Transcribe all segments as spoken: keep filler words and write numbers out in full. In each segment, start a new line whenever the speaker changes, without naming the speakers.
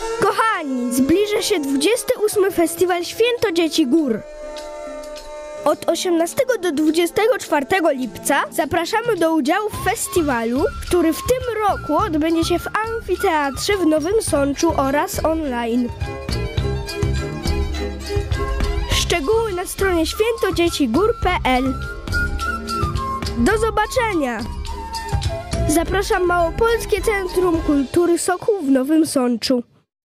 Kochani, zbliża się dwudziesty ósmy Festiwal Święto Dzieci Gór. Od osiemnastego do dwudziestego czwartego lipca zapraszamy do udziału w festiwalu, który w tym roku odbędzie się w amfiteatrze w Nowym Sączu oraz online. Szczegóły na stronie święto dzieci gór kropka pe el. Do zobaczenia! Zapraszam Małopolskie Centrum Kultury Sokół w Nowym Sączu.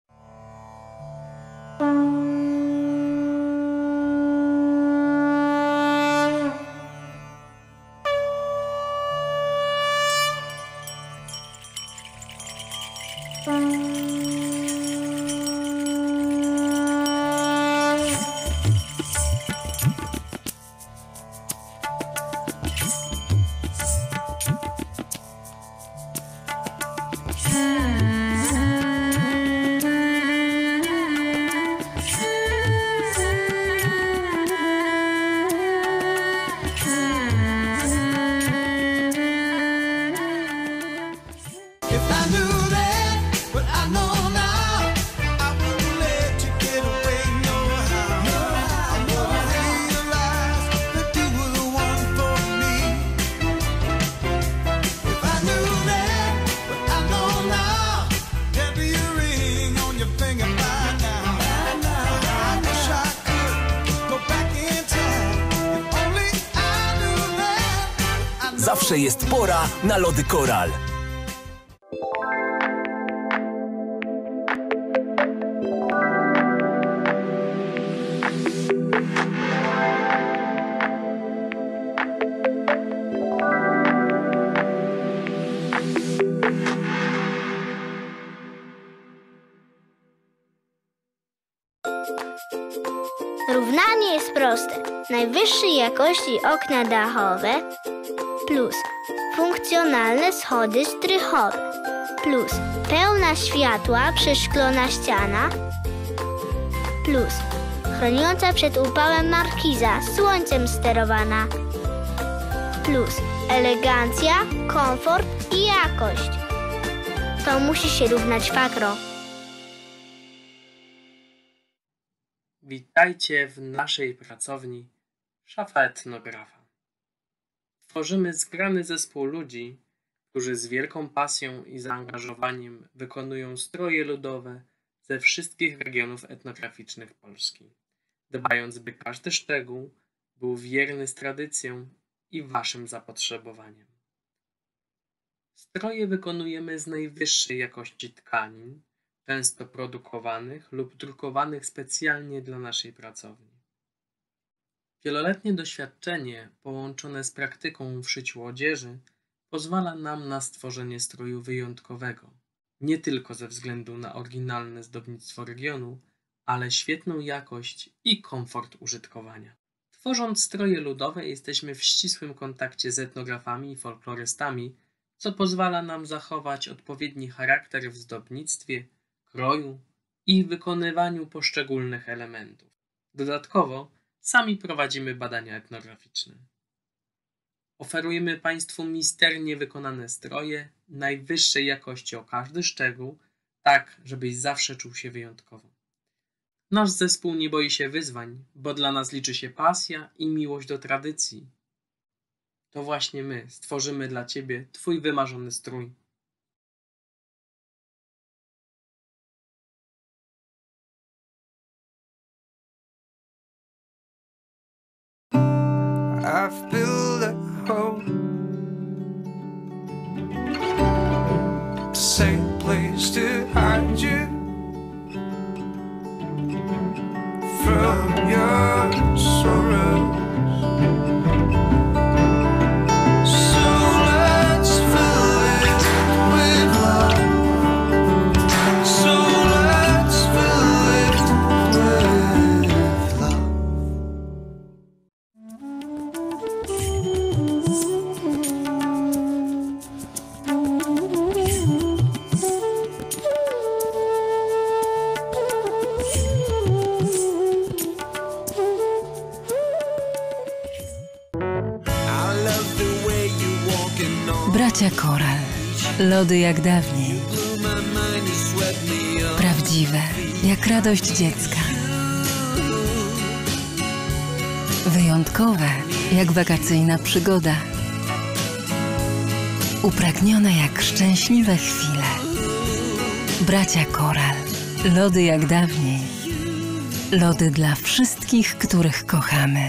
Zawsze jest pora na lody Koral.
Równanie jest proste. Najwyższej jakości okna dachowe plus funkcjonalne schody strychowe plus pełna światła przeszklona ściana plus chroniąca przed upałem markiza słońcem sterowana plus elegancja, komfort i jakość. To musi się równać Fakro.
Witajcie w naszej pracowni Szafa Etnografa. Tworzymy zgrany zespół ludzi, którzy z wielką pasją i zaangażowaniem wykonują stroje ludowe ze wszystkich regionów etnograficznych Polski, dbając, by każdy szczegół był wierny z tradycją i waszym zapotrzebowaniem. Stroje wykonujemy z najwyższej jakości tkanin, często produkowanych lub drukowanych specjalnie dla naszej pracowni. Wieloletnie doświadczenie połączone z praktyką w szyciu odzieży pozwala nam na stworzenie stroju wyjątkowego, nie tylko ze względu na oryginalne zdobnictwo regionu, ale świetną jakość i komfort użytkowania. Tworząc stroje ludowe jesteśmy w ścisłym kontakcie z etnografami i folklorystami, co pozwala nam zachować odpowiedni charakter w zdobnictwie, kroju i wykonywaniu poszczególnych elementów. Dodatkowo sami prowadzimy badania etnograficzne. Oferujemy Państwu misternie wykonane stroje najwyższej jakości o każdy szczegół, tak żebyś zawsze czuł się wyjątkowo. Nasz zespół nie boi się wyzwań, bo dla nas liczy się pasja i miłość do tradycji. To właśnie my stworzymy dla Ciebie Twój wymarzony strój.
I've built a home, a safe place to hide you from your sorrows. So let's fill it with love. So let's fill it with love.
Bracia Koral. Lody jak dawniej. Prawdziwe. prawdziwe, jak radość dziecka. Wyjątkowe, jak wakacyjna przygoda. Upragnione jak szczęśliwe chwile. Bracia Koral. Lody jak dawniej. Lody dla wszystkich, których kochamy.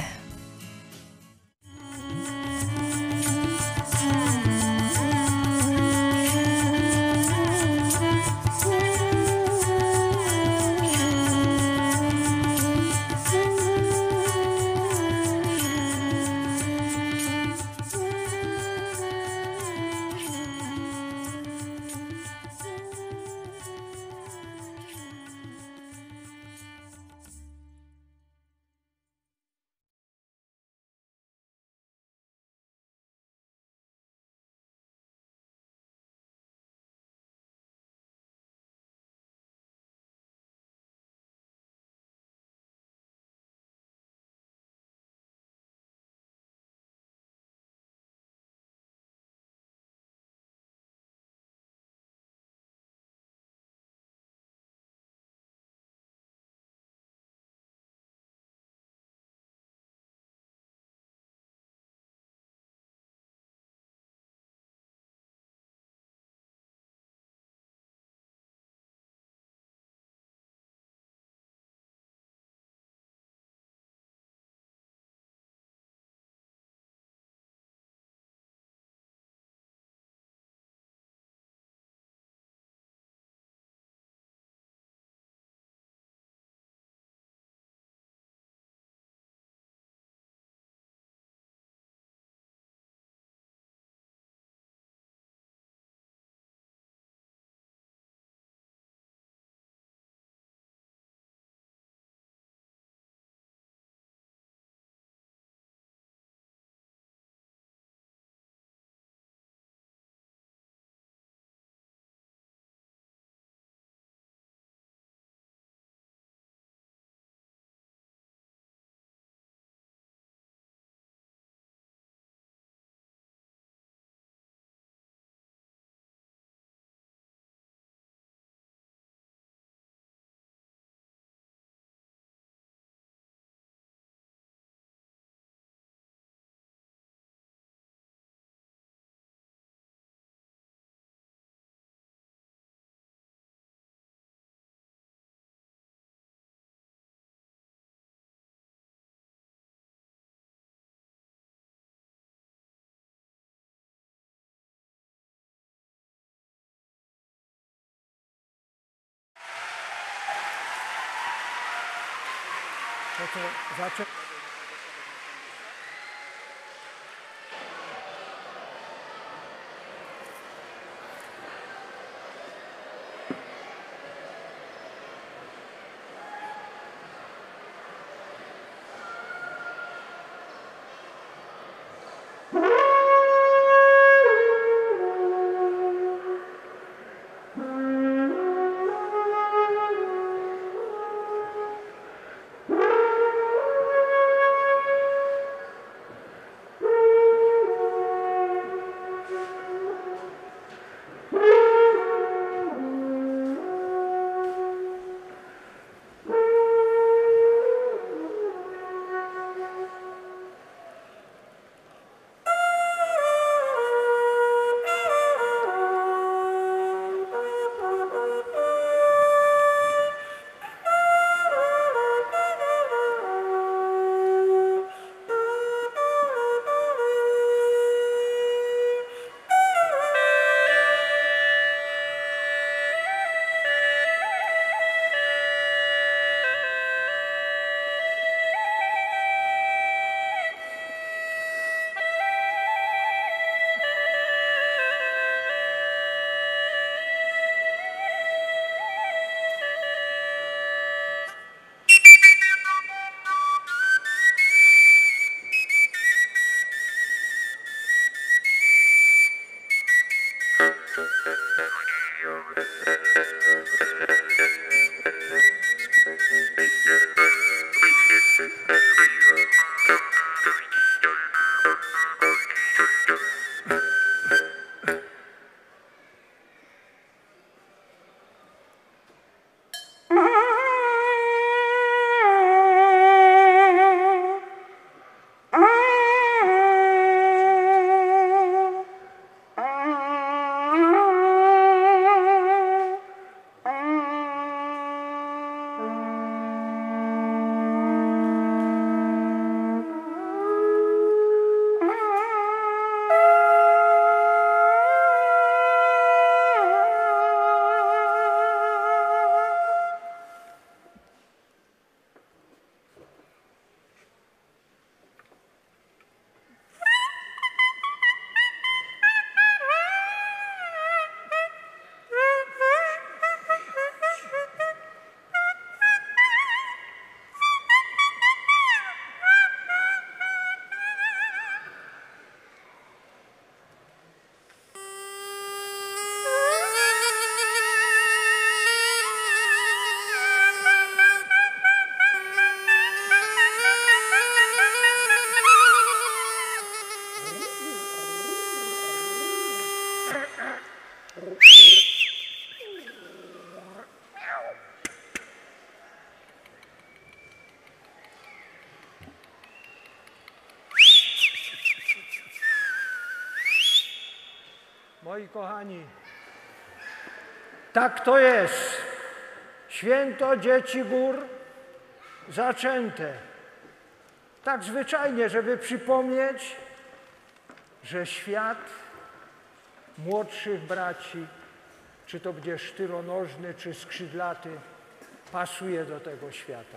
To co, zaczę... Moi kochani, tak to jest. Święto Dzieci Gór zaczęte. Tak zwyczajnie, żeby przypomnieć, że świat młodszych braci, czy to będzie sztyronożny, czy skrzydlaty, pasuje do tego świata.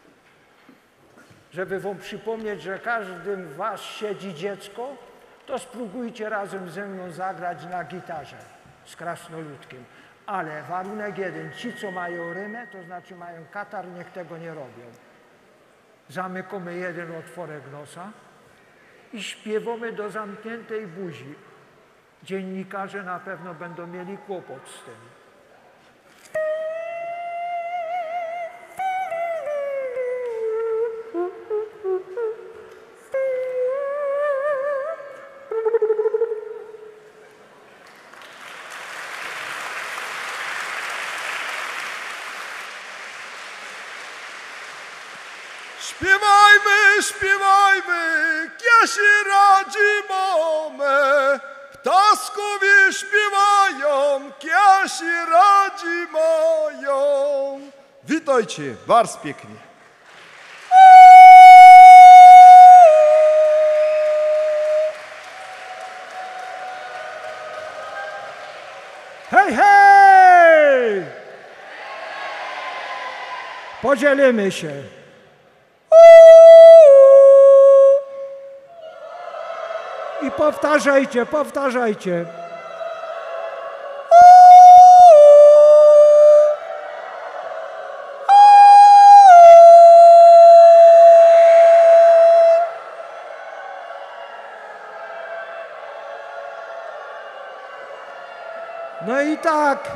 Żeby wam przypomnieć, że każdym w was siedzi dziecko, to spróbujcie razem ze mną zagrać na gitarze z krasnoludkiem. Ale warunek jeden, ci co mają rymę, to znaczy mają katar, niech tego nie robią. Zamykamy jeden otworek nosa i śpiewamy do zamkniętej buzi. Dziennikarze na pewno będą mieli kłopot z tym.
Śpiewajmy, śpiewajmy, kiesi radzi mamy, ptaskowie śpiewają, kiesi radzi mają. Witajcie, bardzo pięknie.
Hej, hej! Podzielimy się. I powtarzajcie, powtarzajcie. No i tak,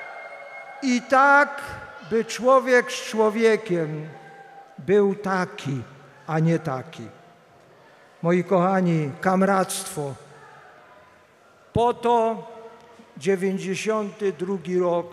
i tak, by człowiek z człowiekiem był taki, a nie taki. Moi kochani, kamractwo. Po to dziewięćdziesiąty drugi rok,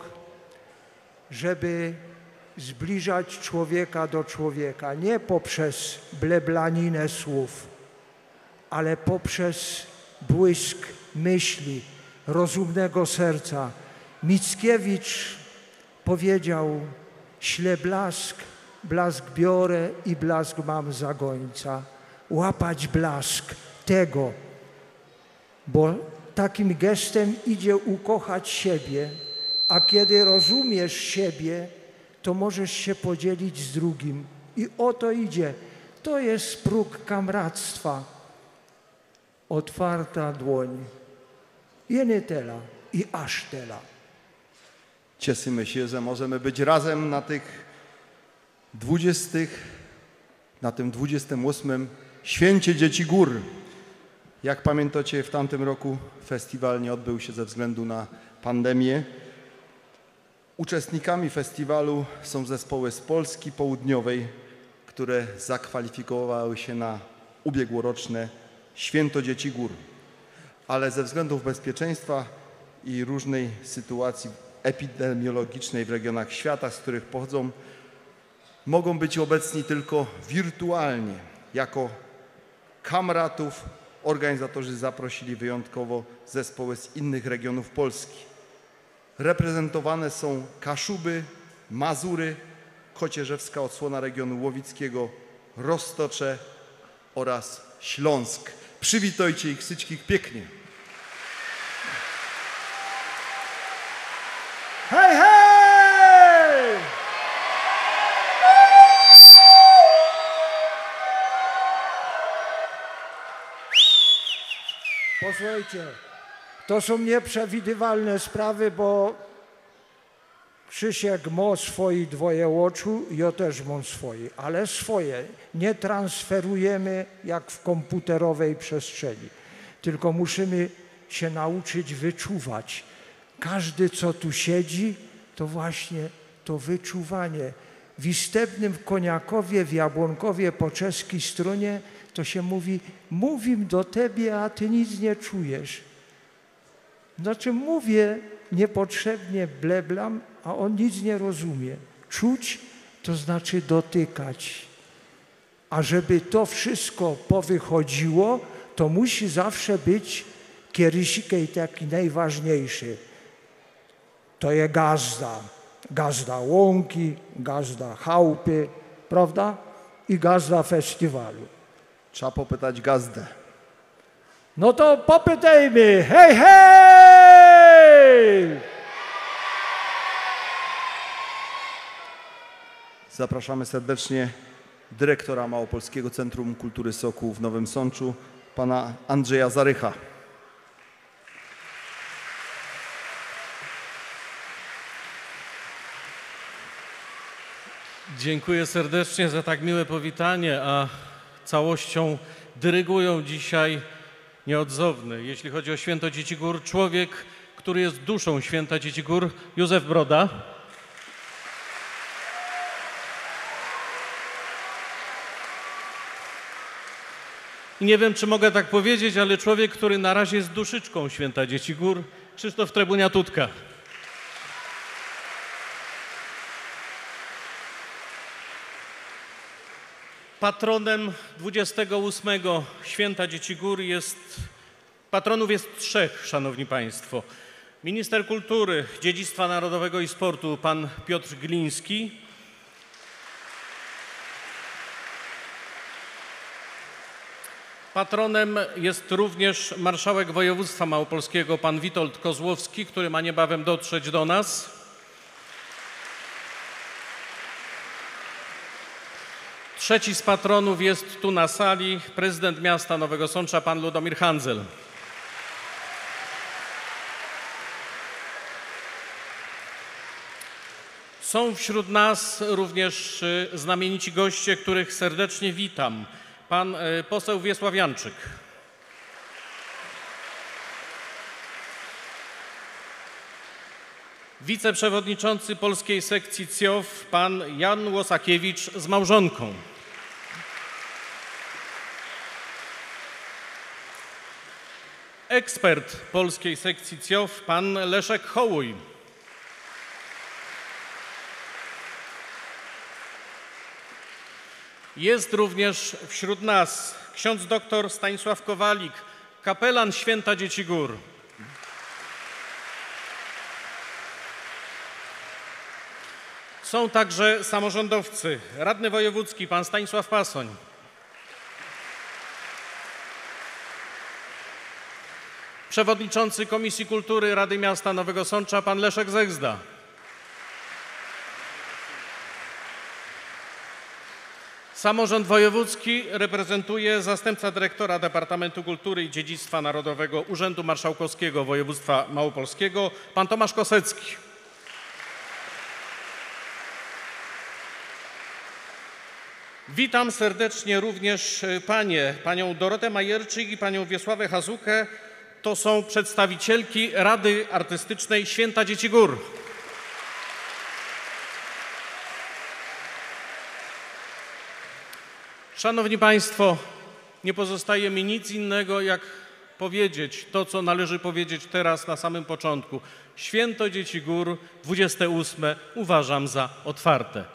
żeby zbliżać człowieka do człowieka, nie poprzez bleblaninę słów, ale poprzez błysk myśli, rozumnego serca. Mickiewicz powiedział: śle blask, blask biorę i blask mam za gońca. Łapać blask tego, bo takim gestem idzie ukochać siebie, a kiedy rozumiesz siebie, to możesz się podzielić z drugim. I o to idzie. To jest próg kamractwa. Otwarta dłoń. Jeny tela i aż tela.
Cieszymy się, że możemy być razem na tych dwudziestych, na tym dwudziestym ósmym Święcie Dzieci Gór. Jak pamiętacie, w tamtym roku festiwal nie odbył się ze względu na pandemię. Uczestnikami festiwalu są zespoły z Polski Południowej, które zakwalifikowały się na ubiegłoroczne Święto Dzieci Gór. Ale ze względów bezpieczeństwa i różnej sytuacji epidemiologicznej w regionach świata, z których pochodzą, mogą być obecni tylko wirtualnie. Jako kamratów organizatorzy zaprosili wyjątkowo zespoły z innych regionów Polski. Reprezentowane są Kaszuby, Mazury, Kocierzewska odsłona regionu łowickiego, Roztocze oraz Śląsk. Przywitajcie ich wszystkich pięknie.
Hej, hej! Posłuchajcie, to są nieprzewidywalne sprawy, bo Krzysiek ma swoje dwoje oczu, ja też mam swoje, ale swoje nie transferujemy jak w komputerowej przestrzeni, tylko musimy się nauczyć wyczuwać. Każdy, co tu siedzi, to właśnie to wyczuwanie. W Istebnym Koniakowie, w Jabłonkowie po czeskiej stronie to się mówi: mówim do Tebie, a Ty nic nie czujesz. Znaczy mówię niepotrzebnie, bleblam, a on nic nie rozumie. Czuć to znaczy dotykać. A żeby to wszystko powychodziło, to musi zawsze być kierysik taki najważniejszy. To jest gazda. Gazda łąki, gazda chałupy, prawda? I gazda festiwalu.
Trzeba popytać gazdę.
No to popytajmy. Hej, hej!
Zapraszamy serdecznie dyrektora Małopolskiego Centrum Kultury Sokół w Nowym Sączu, pana Andrzeja Zarycha.
Dziękuję serdecznie za tak miłe powitanie, a całością dyrygują dzisiaj nieodzowny, jeśli chodzi o Święto Dzieci Gór, człowiek, który jest duszą Święta Dzieci Gór, Józef Broda. I nie wiem, czy mogę tak powiedzieć, ale człowiek, który na razie jest duszyczką Święta Dzieci Gór, Krzysztof Trebunia-Tutka. Patronem dwudziestego ósmego Święta Dzieci Gór jest, patronów jest trzech, szanowni państwo. Minister Kultury, Dziedzictwa Narodowego i Sportu, pan Piotr Gliński. Patronem jest również marszałek województwa małopolskiego, pan Witold Kozłowski, który ma niebawem dotrzeć do nas. Trzeci z patronów jest tu na sali prezydent miasta Nowego Sącza, pan Ludomir Handzel. Są wśród nas również znamienici goście, których serdecznie witam. Pan poseł Wiesław Janczyk. Wiceprzewodniczący polskiej sekcji C I O W, pan Jan Łosakiewicz z małżonką. Ekspert polskiej sekcji C I O W, pan Leszek Hołuj. Jest również wśród nas ksiądz doktor Stanisław Kowalik, kapelan Święta Dzieci Gór. Są także samorządowcy, radny wojewódzki, pan Stanisław Pasoń. Przewodniczący Komisji Kultury Rady Miasta Nowego Sącza, pan Leszek Zegzda. Samorząd wojewódzki reprezentuje zastępca dyrektora Departamentu Kultury i Dziedzictwa Narodowego Urzędu Marszałkowskiego Województwa Małopolskiego, pan Tomasz Kosecki. Witam serdecznie również panie, panią Dorotę Majerczyk i panią Wiesławę Hazukę. To są przedstawicielki Rady Artystycznej Święta Dzieci Gór. Szanowni państwo, nie pozostaje mi nic innego, jak powiedzieć to, co należy powiedzieć teraz na samym początku. Święto Dzieci Gór dwudzieste ósme uważam za otwarte.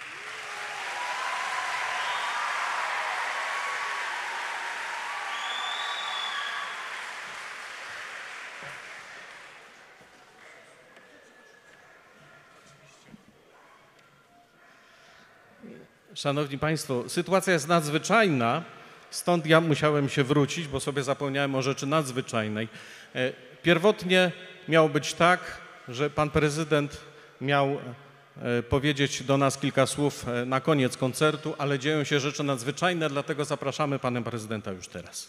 Szanowni państwo, sytuacja jest nadzwyczajna, stąd ja musiałem się wrócić, bo sobie zapomniałem o rzeczy nadzwyczajnej. Pierwotnie miało być tak, że pan prezydent miał powiedzieć do nas kilka słów na koniec koncertu, ale dzieją się rzeczy nadzwyczajne, dlatego zapraszamy pana prezydenta już teraz.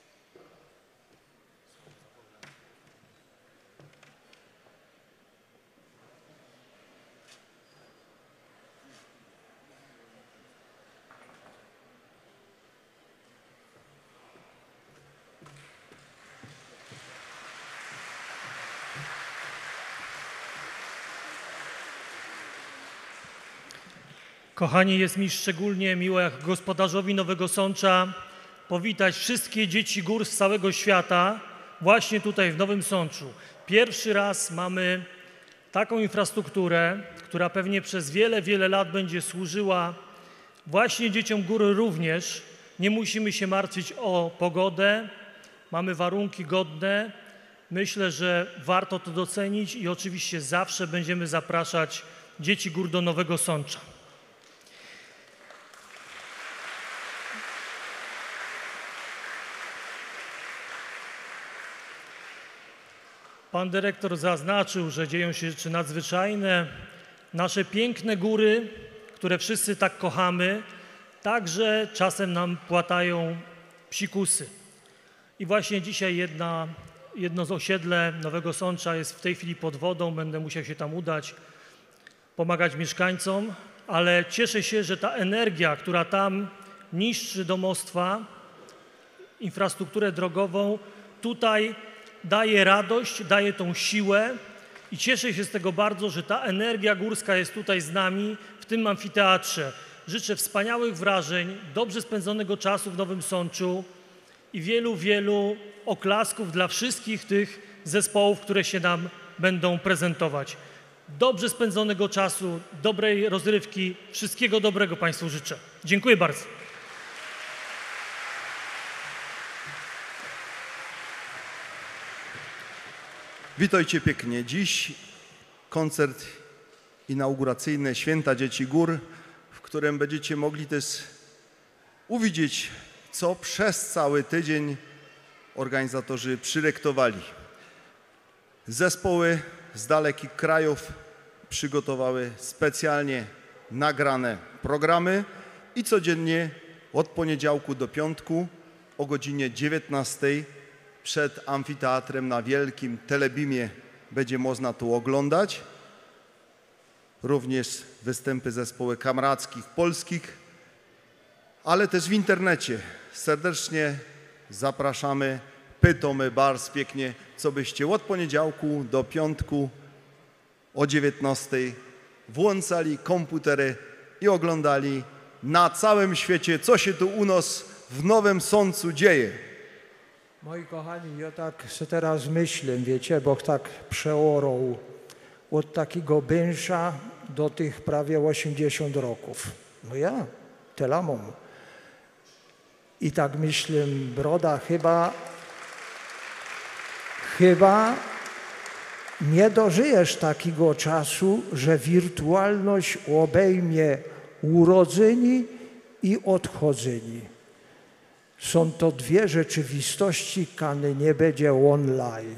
Kochani, jest mi szczególnie miło, jak gospodarzowi Nowego Sącza, powitać wszystkie dzieci gór z całego świata właśnie tutaj w Nowym Sączu. Pierwszy raz mamy taką infrastrukturę, która pewnie przez wiele, wiele lat będzie służyła właśnie dzieciom gór również. Nie musimy się martwić o pogodę, mamy warunki godne Myślę, że warto to docenić i oczywiście zawsze będziemy zapraszać dzieci gór do Nowego Sącza. Pan dyrektor zaznaczył, że dzieją się rzeczy nadzwyczajne. Nasze piękne góry, które wszyscy tak kochamy, także czasem nam płatają psikusy. I właśnie dzisiaj jedna, jedno z osiedle Nowego Sącza jest w tej chwili pod wodą. Będę musiał się tam udać, pomagać mieszkańcom, ale cieszę się, że ta energia, która tam niszczy domostwa, infrastrukturę drogową, tutaj daje radość, daje tą siłę i cieszę się z tego bardzo, że ta energia górska jest tutaj z nami w tym amfiteatrze. Życzę wspaniałych wrażeń, dobrze spędzonego czasu w Nowym Sączu i wielu, wielu oklasków dla wszystkich tych zespołów, które się nam będą prezentować. Dobrze spędzonego czasu, dobrej rozrywki, wszystkiego dobrego Państwu życzę. Dziękuję bardzo.
Witajcie pięknie. Dziś koncert inauguracyjny Święta Dzieci Gór, w którym będziecie mogli też uwidzieć, co przez cały tydzień organizatorzy przyrektowali. Zespoły z dalekich krajów przygotowały specjalnie nagrane programy i codziennie od poniedziałku do piątku o godzinie dziewiętnastej przed amfiteatrem na wielkim telebimie będzie można tu oglądać. Również występy zespołów kamrackich, polskich, ale też w internecie. Serdecznie zapraszamy, pytamy bardzo pięknie, co byście od poniedziałku do piątku o dziewiętnastej włączali komputery i oglądali na całym świecie, co się tu u nas w Nowym Sączu dzieje.
Moi kochani, ja tak se teraz myślę, wiecie, bo tak przeorał od takiego bęsza do tych prawie osiemdziesiąt roków. No ja, tyle mam. I tak myślę, broda, chyba, chyba nie dożyjesz takiego czasu, że wirtualność obejmie urodzeni i odchodzeni. Są to dwie rzeczywistości, kiedy nie będzie online.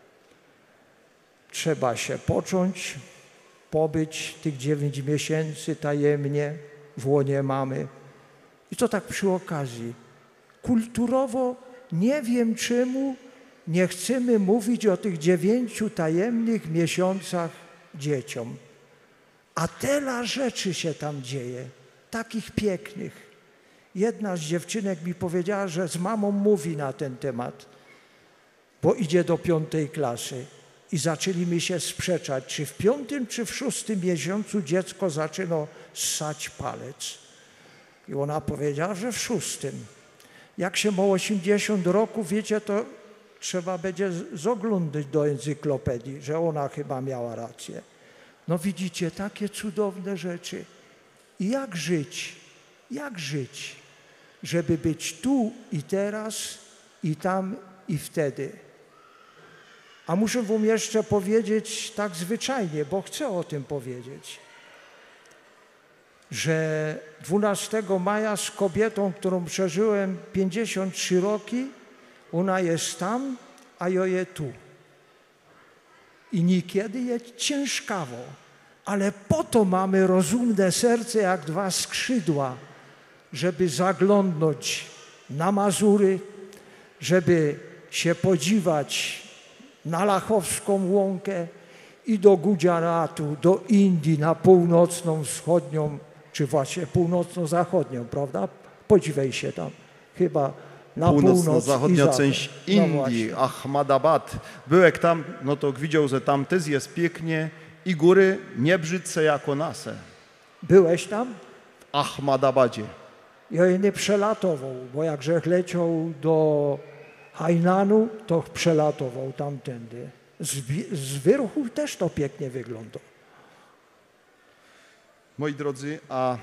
Trzeba się począć, pobyć tych dziewięć miesięcy tajemnie w łonie mamy. I to tak przy okazji. Kulturowo nie wiem czemu nie chcemy mówić o tych dziewięciu tajemnych miesiącach dzieciom. A tyle rzeczy się tam dzieje, takich pięknych. Jedna z dziewczynek mi powiedziała, że z mamą mówi na ten temat, bo idzie do piątej klasy. I zaczęli mi się sprzeczać, czy w piątym, czy w szóstym miesiącu dziecko zaczyna ssać palec. I ona powiedziała, że w szóstym. Jak się ma osiemdziesiąt roku, wiecie, to trzeba będzie zaglądać do encyklopedii, że ona chyba miała rację. No widzicie, takie cudowne rzeczy. I jak żyć? Jak żyć? Żeby być tu i teraz, i tam, i wtedy. A muszę wam jeszcze powiedzieć tak zwyczajnie, bo chcę o tym powiedzieć, że dwunastego maja z kobietą, którą przeżyłem pięćdziesiąt trzy roki, ona jest tam, a ja je tu. I niekiedy jest ciężkawo, ale po to mamy rozumne serce jak dwa skrzydła, żeby zaglądnąć na Mazury, żeby się podziwać na Lachowską Łąkę i do Gujaratu, do Indii, na północną, wschodnią, czy właśnie północno-zachodnią, prawda? Podziwiaj się tam, chyba na północ
Północno-zachodnia część
no
Indii,
właśnie.
Ahmadabad. Byłek tam, no to widział, że tam też jest pięknie i góry nie brzydce jako nasze.
Byłeś tam?
W Ahmadabadzie.
Ja je nie przelatował, bo jakże leciał do Hainanu, to przelatował tamtędy. Z, z wyrchu też to pięknie wygląda.
Moi drodzy, a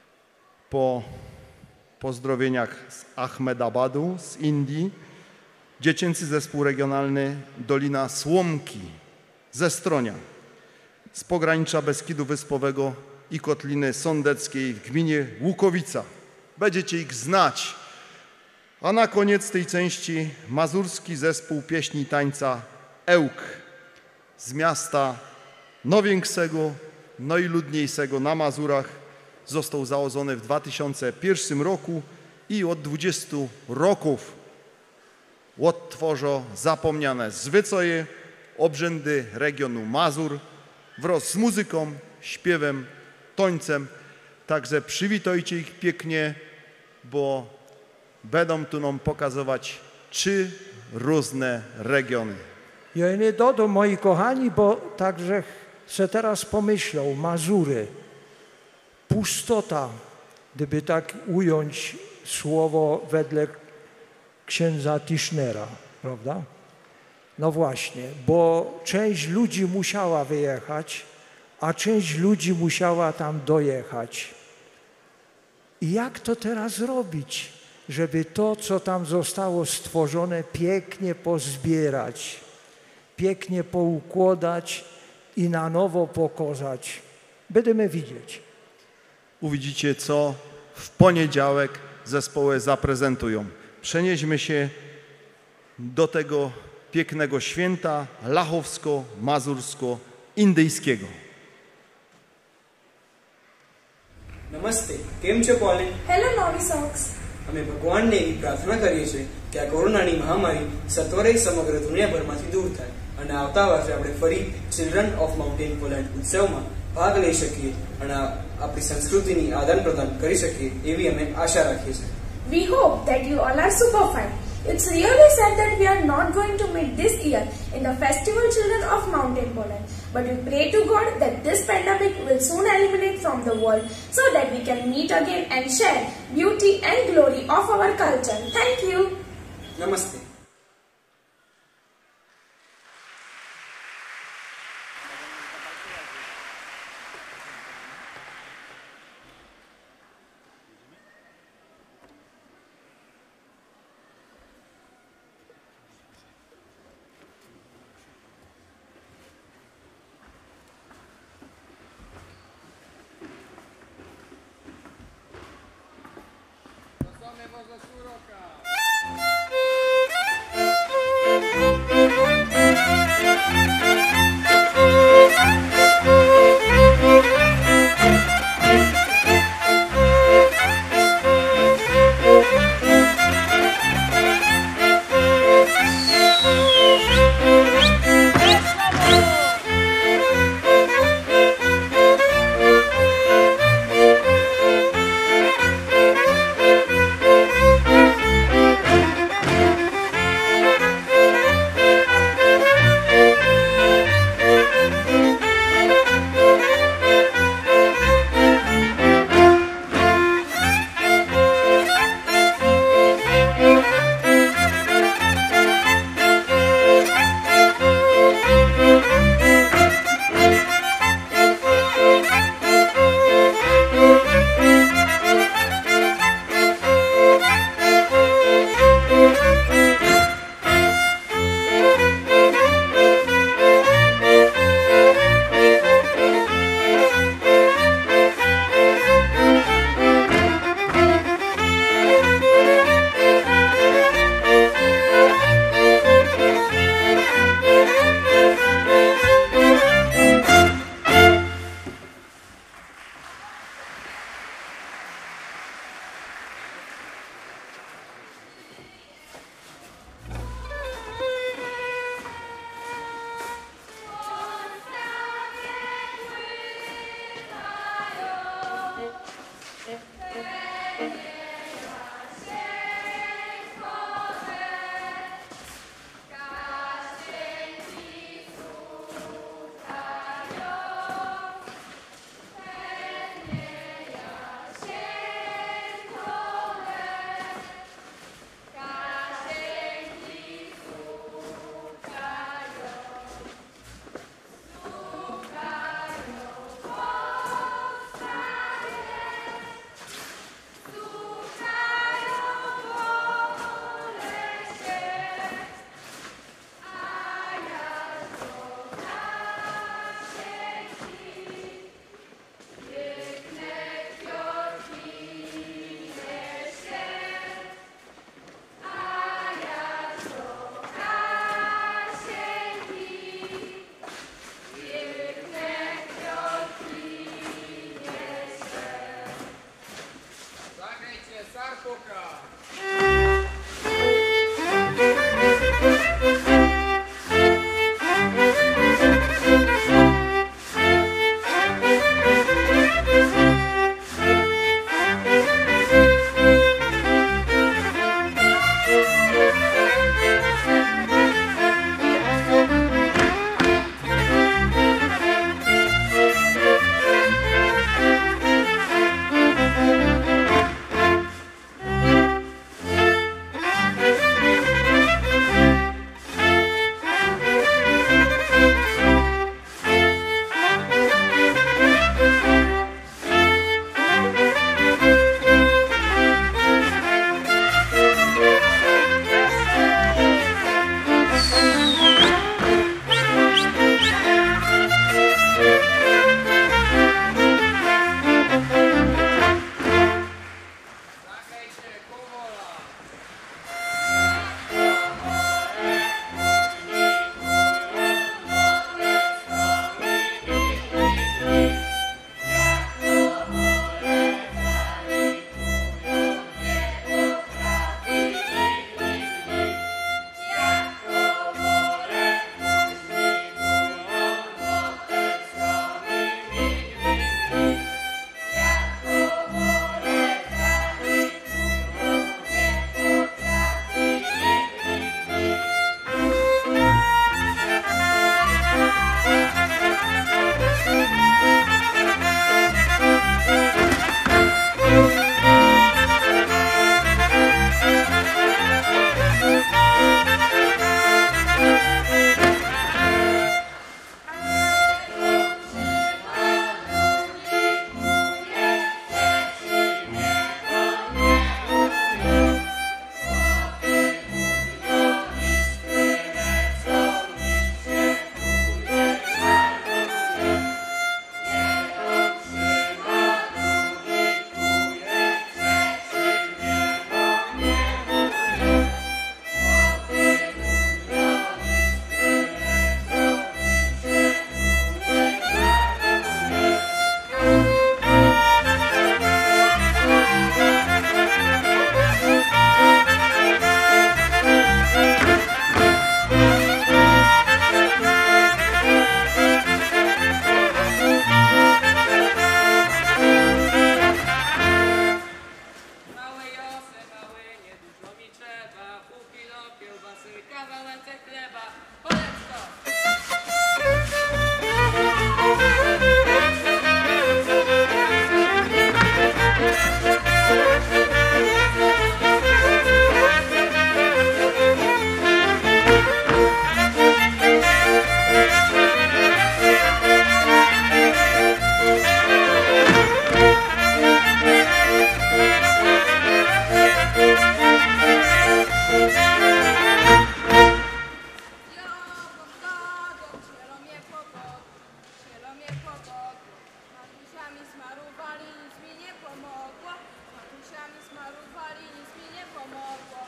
po pozdrowieniach z Ahmedabadu, z Indii, Dziecięcy Zespół Regionalny Dolina Słomki ze Stronia, z pogranicza Beskidu Wyspowego i Kotliny Sądeckiej w gminie Łukowica. Będziecie ich znać. A na koniec tej części Mazurski Zespół Pieśni i Tańca Ełk z miasta największego, najludniejszego na Mazurach. Został założony w dwa tysiące pierwszym roku i od dwudziestu roków odtworza zapomniane zwyczaje, obrzędy regionu Mazur wraz z muzyką, śpiewem, tańcem. Także przywitajcie ich pięknie, bo będą tu nam pokazywać trzy różne regiony.
Ja nie dodam, moi kochani, bo także se teraz pomyślał, Mazury, pustota, gdyby tak ująć słowo wedle księdza Tischnera, prawda? No właśnie, bo część ludzi musiała wyjechać, a część ludzi musiała tam dojechać. I jak to teraz zrobić, żeby to, co tam zostało stworzone, pięknie pozbierać, pięknie poukładać i na nowo pokazać? Będziemy widzieć.
Uwidzicie, co w poniedziałek zespoły zaprezentują. Przenieśmy się do tego pięknego święta lachowsko-mazursko-indyjskiego.
नमस्ते, केम छे pollen?
Hello नॉवी सॉक्स।
અમે ભગવાનને એવી પ્રાર્થના કરીએ છીએ કે આ કોરોનાની મહામારી સત્વરે સમગ્ર દુનિયાભરમાંથી દૂર થાય અને આવતા વર્ષે આપણે ફરી ચિલ્ડ્રન ઓફ માઉન્ટેન પોલેન્ડ ઉત્સવમાં ભાગ લઈ શકીએ અને આપણી સંસ્કૃતિની આદાન પ્રદાન કરી શકીએ એવી અમે આશા રાખીએ છીએ.
We hope that you all are super fine. It's really sad that we are not going to meet this year in the festival Children of Mountain Poland. But we pray to God that this pandemic will soon eliminate from the world so that we can meet again and share beauty and glory of our culture. Thank you.
નમસ્તે.
Zarówali, nic mi nie pomogło.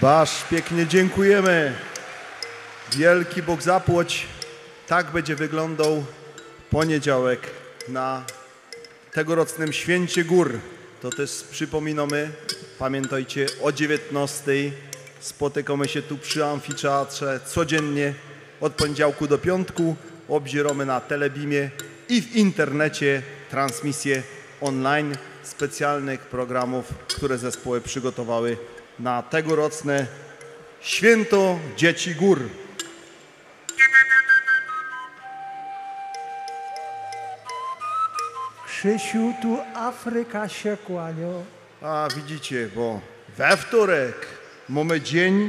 Basz, pięknie dziękujemy. Wielki Bóg zapłoć. Tak będzie wyglądał poniedziałek na tegorocznym Święcie Gór. To też przypominamy, pamiętajcie, o dziewiętnastej spotykamy się tu przy amfiteatrze codziennie od poniedziałku do piątku. Obzieramy na Telebimie i w internecie transmisje online specjalnych programów, które zespoły przygotowały na tegoroczne Święto Dzieci Gór.
Krzysiu, tu Afryka się kłania.
A widzicie, bo we wtorek mamy dzień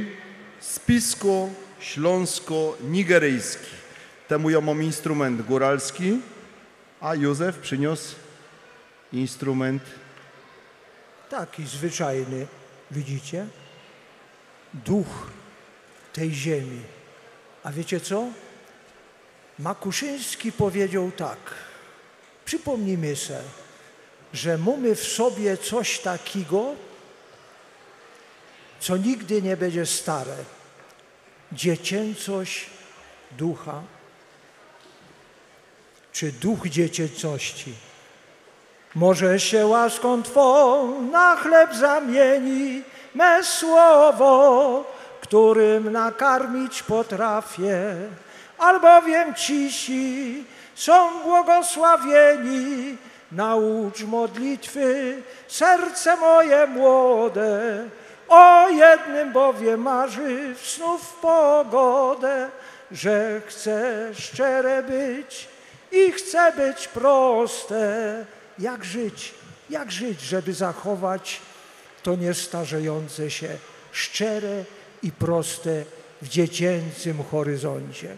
spisko-śląsko-nigeryjski. Temu ja mam instrument góralski, a Józef przyniósł instrument
Taki zwyczajny, widzicie? Duch tej ziemi. A wiecie co? Makuszyński powiedział tak. Przypomnijmy sobie, że mamy w sobie coś takiego, co nigdy nie będzie stare. Dziecięcość ducha, czy duch dziecięcości. Może się łaską Twą na chleb zamieni me słowo, którym nakarmić potrafię, albowiem cisi są błogosławieni. Naucz modlitwy serce moje młode, o jednym bowiem marzy w snów pogodę, że chce szczere być i chce być proste. Jak żyć, jak żyć, żeby zachować to niestarzejące się, szczere i proste w dziecięcym horyzoncie.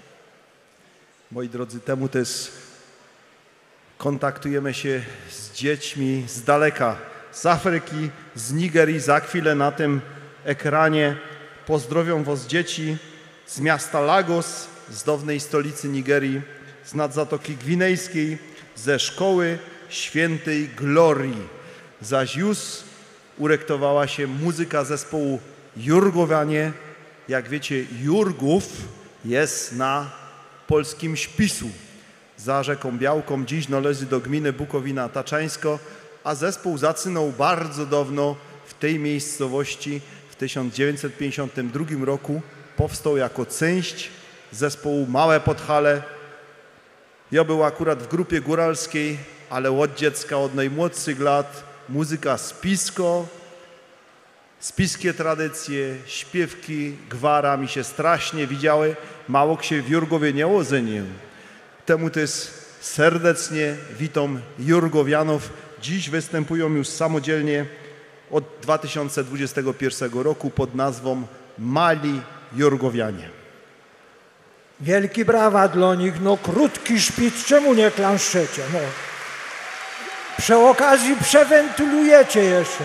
Moi drodzy, temu też kontaktujemy się z dziećmi z daleka, z Afryki, z Nigerii. Za chwilę na tym ekranie pozdrowią was dzieci z miasta Lagos, z dawnej stolicy Nigerii, z nad Zatoki Gwinejskiej, ze szkoły Świętej Glorii. Zaś już urektowała się muzyka zespołu Jurgowianie. Jak wiecie, Jurgów jest na polskim Śpisu. Za rzeką Białką dziś należy do gminy Bukowina Taczańsko, a zespół zaczynał bardzo dawno w tej miejscowości. W tysiąc dziewięćset pięćdziesiątym drugim roku powstał jako część zespołu Małe Podhale. Ja był akurat w grupie góralskiej, ale od dziecka, od najmłodszych lat muzyka spisko, spiskie tradycje, śpiewki, gwara mi się strasznie widziały. Mało się w Jurgowie nie ożenił. Temu też serdecznie witam Jurgowianów. Dziś występują już samodzielnie od dwa tysiące dwudziestego pierwszego roku pod nazwą Mali Jurgowianie.
Wielki brawa dla nich, no krótki szpic, czemu nie klaszczecie? No. Przy okazji przewentylujecie jeszcze.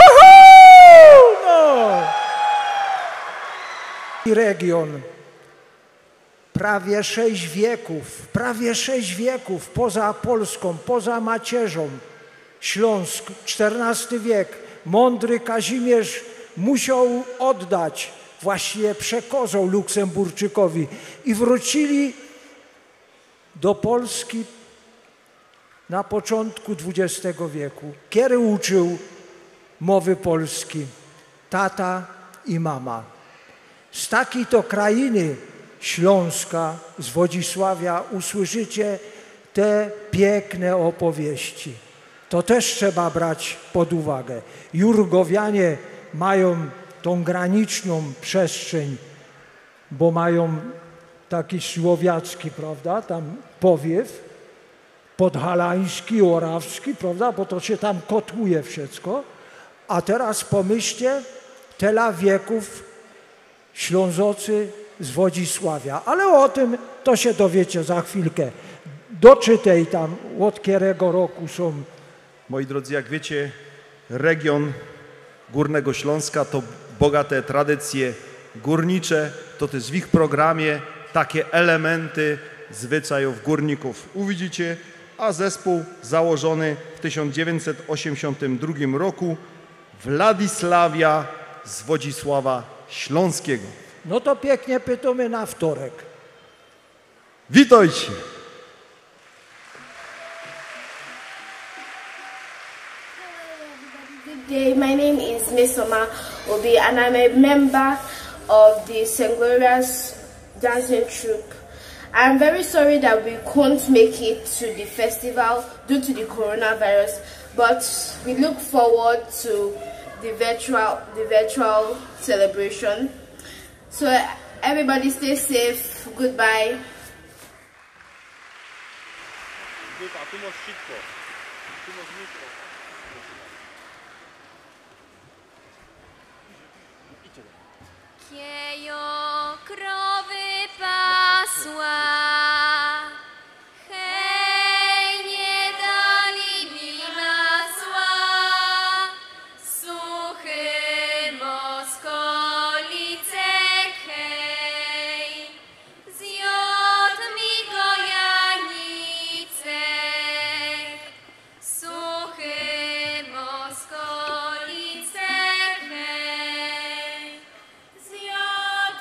Uhu! No. I region. Prawie sześć wieków, prawie sześć wieków poza Polską, poza macierzą. Śląsk, czternasty wiek. Mądry Kazimierz musiał oddać, właściwie przekazał Luksemburczykowi i wrócili do Polski na początku dwudziestego wieku. Kiedy uczył mowy polski tata i mama. Z takiej to krainy Śląska, z Wodzisławia usłyszycie te piękne opowieści. To też trzeba brać pod uwagę. Jurgowianie mają tą graniczną przestrzeń, bo mają taki słowiacki, prawda, tam powiew, podhalański, orawski, prawda, bo to się tam kotłuje wszystko. A teraz pomyślcie, tyle wieków Ślązocy z Wodzisławia. Ale o tym to się dowiecie za chwilkę. Doczytaj tam, od którego roku są.
Moi drodzy, jak wiecie, region Górnego Śląska to bogate tradycje górnicze. To też w ich programie takie elementy zwyczajów górników uwidzicie, a zespół założony w tysiąc dziewięćset osiemdziesiątym drugim roku Władysławia z Wodzisława Śląskiego.
No to pięknie pytamy na wtorek.
Witajcie!
Good day, my name is Misoma Obi and I'm a member of the Saint Gloria's dancing troupe. I'm very sorry that we couldn't make it to the festival due to the coronavirus, but we look forward to the virtual, the virtual celebration. So everybody stay safe, goodbye.
Kiejo krowy pasła, hej, nie dali mi masła, suchy moskolicek, hej, zjadł mi gojanicek, suchy moskolicek, hej, zjadł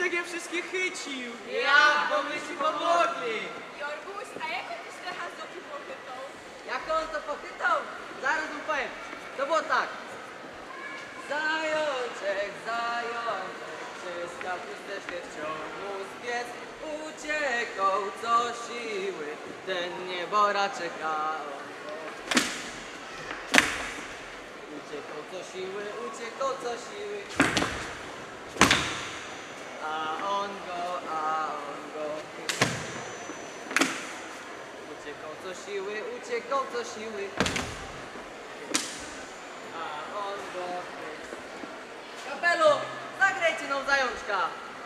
mieczegiem wszystkich chycił.
Ja, bo myśmy pomogli.
Jorguś, a jak on te hazoki pochytał?
Jak on to pochytał? Zaraz mu powiem. To było tak. Zajączek, zajączek, przez kapusteczkę chciał mu zbiec. Uciekał co siły, ten niebora czekał. Uciekał co siły, uciekał co siły. A on go, a on go. Uciekał co siły, uciekał co siły. A on go. Kapelu, zagrajcie nam zajączka.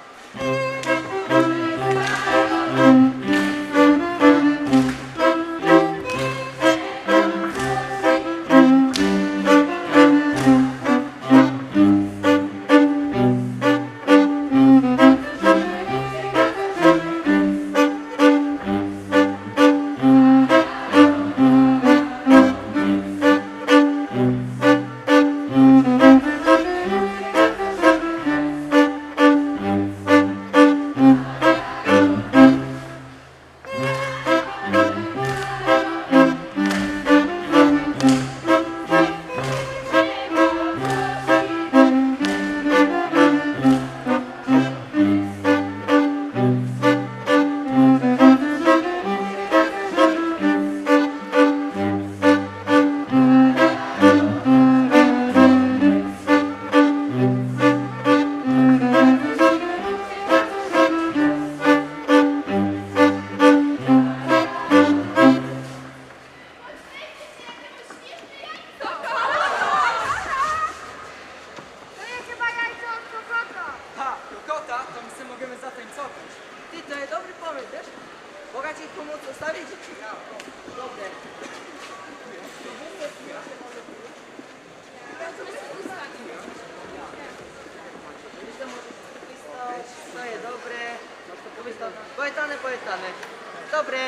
Poetane, poetane. Dobre.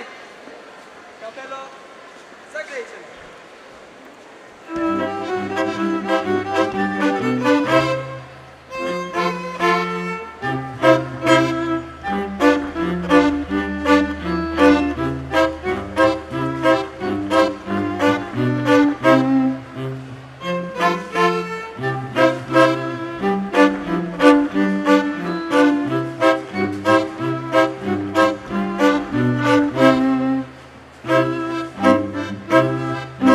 Kapelo, zagrajcie.
Thank you.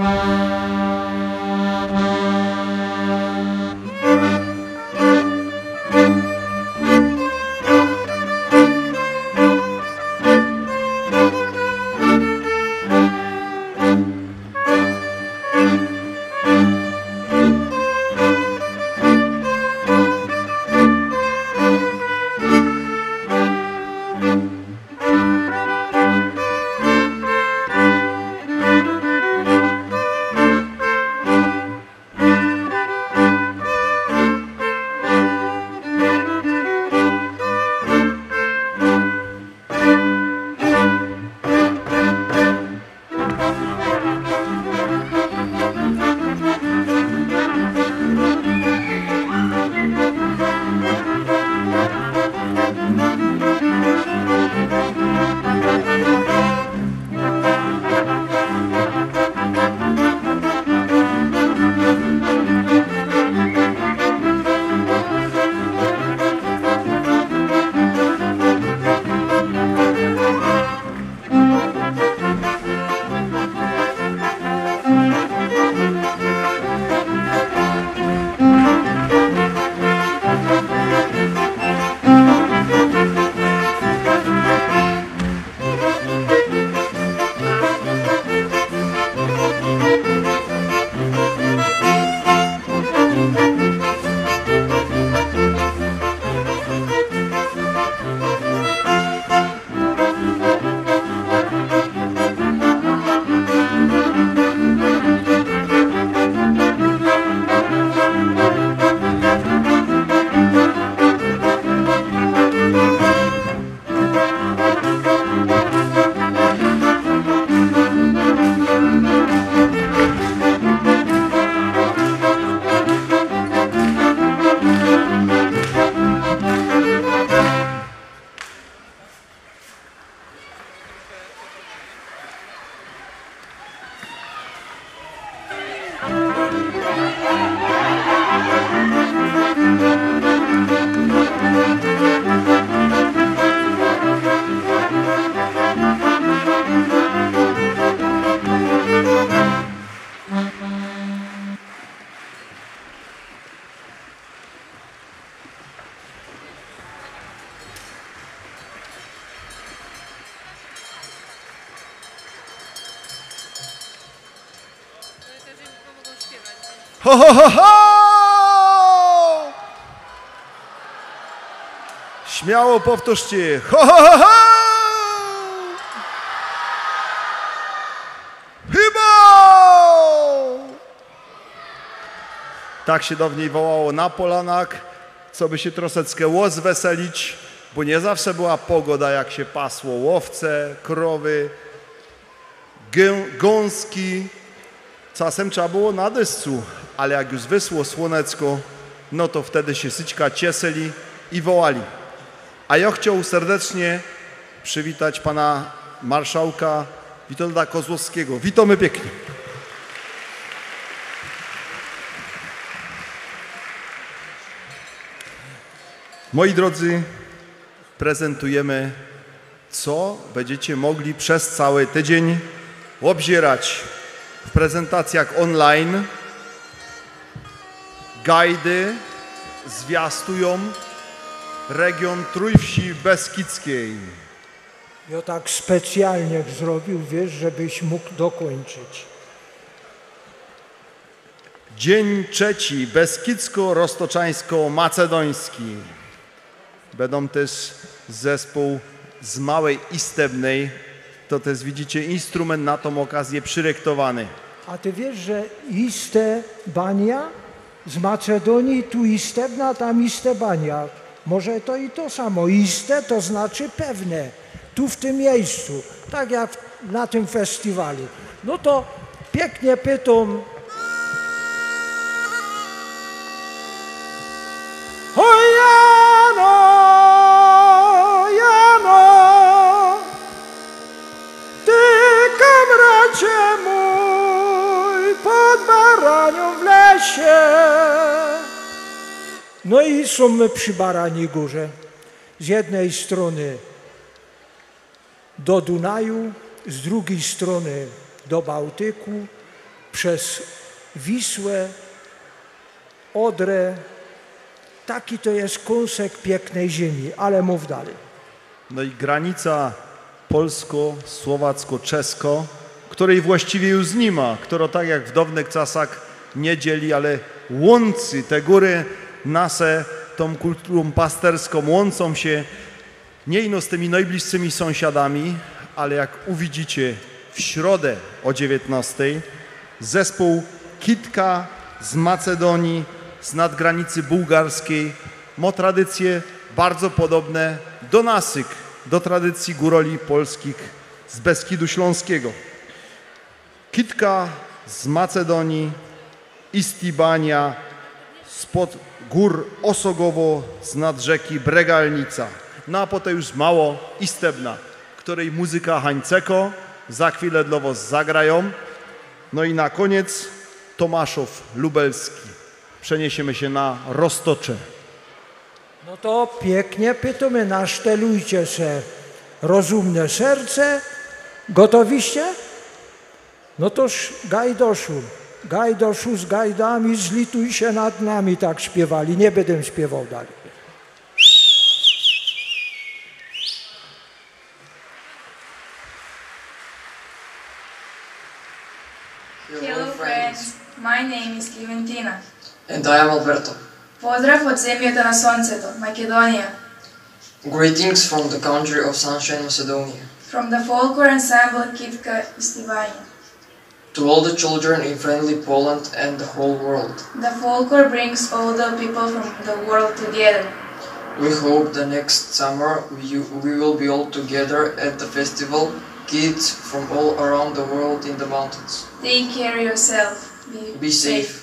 Ho, ho, ho, ho! Śmiało powtórzcie. Ho, ho, ho, ho! Chyba! Tak się dawniej wołało na polanach, co by się troszeczkę łozweselić, bo nie zawsze była pogoda, jak się pasło łowce, krowy, gę, gąski. Czasem trzeba było na deszczu, ale jak już wysło słoneczko, no to wtedy się syćka cieszyli i wołali. A ja chciał serdecznie przywitać pana marszałka Witolda Kozłowskiego. Witamy pięknie. Moi drodzy, prezentujemy, co będziecie mogli przez cały tydzień obzierać w prezentacjach online. Gajdy zwiastują region Trójwsi Beskidzkiej.
Ja tak specjalnie zrobił, wiesz, żebyś mógł dokończyć.
Dzień trzeci Beskidzko-Roztoczańsko-Macedoński. Będą też zespół z Małej Istebnej. To też widzicie instrument na tą okazję przyrektowany.
A ty wiesz, że iste bania z Macedonii, tu istebna, tam iste bania. Może to i to samo. Iste to znaczy pewne. Tu w tym miejscu. Tak jak na tym festiwalu. No to pięknie pytam. O Jano, Jano, ty kamracie mój pod baranią w lesie. No i są my przy Baraniej Górze. Z jednej strony do Dunaju, z drugiej strony do Bałtyku. przez Wisłę, Odrę. Taki to jest kąsek pięknej ziemi, ale mów dalej.
No i granica polsko-słowacko-czesko, której właściwie już nie ma, która tak jak w dawnych czasach nie dzieli, ale łączy te góry nasze tą kulturą pasterską, łączą się nie ino z tymi najbliższymi sąsiadami, ale jak uwidzicie w środę o dziewiętnastej zespół Kitka z Macedonii, z nadgranicy bułgarskiej, ma tradycje bardzo podobne do naszych, do tradycji góroli polskich z Beskidu Śląskiego. Kitka z Macedonii, Istibania, spod gór Osogowo, z nad rzeki Bregalnica. No a potem już mało Istebna, której muzyka Hańceko za chwilę dla was zagrają. No i na koniec Tomaszów Lubelski. Przeniesiemy się na Roztocze.
No to pięknie pytamy, nasztelujcie se rozumne serce. Gotowiście? No toż gajdoszu, gajdoszu z gajdami, zlituj się nad nami, tak śpiewali. Nie będę śpiewał dalej.
Hello friends, my name is Clementina.
And I am Alberto.
Pozdrav od zemljeta na sonceto, Makedonija.
Greetings from the country of Sunshine Macedonia.
From the folklore ensemble Kitka Istivanja.
To all the children in friendly Poland and the whole world.
The folklore brings all the people from the world together.
We hope the next summer we, we will be all together at the festival, kids from all around the world in the mountains.
Take care of yourself. Be,
Be safe.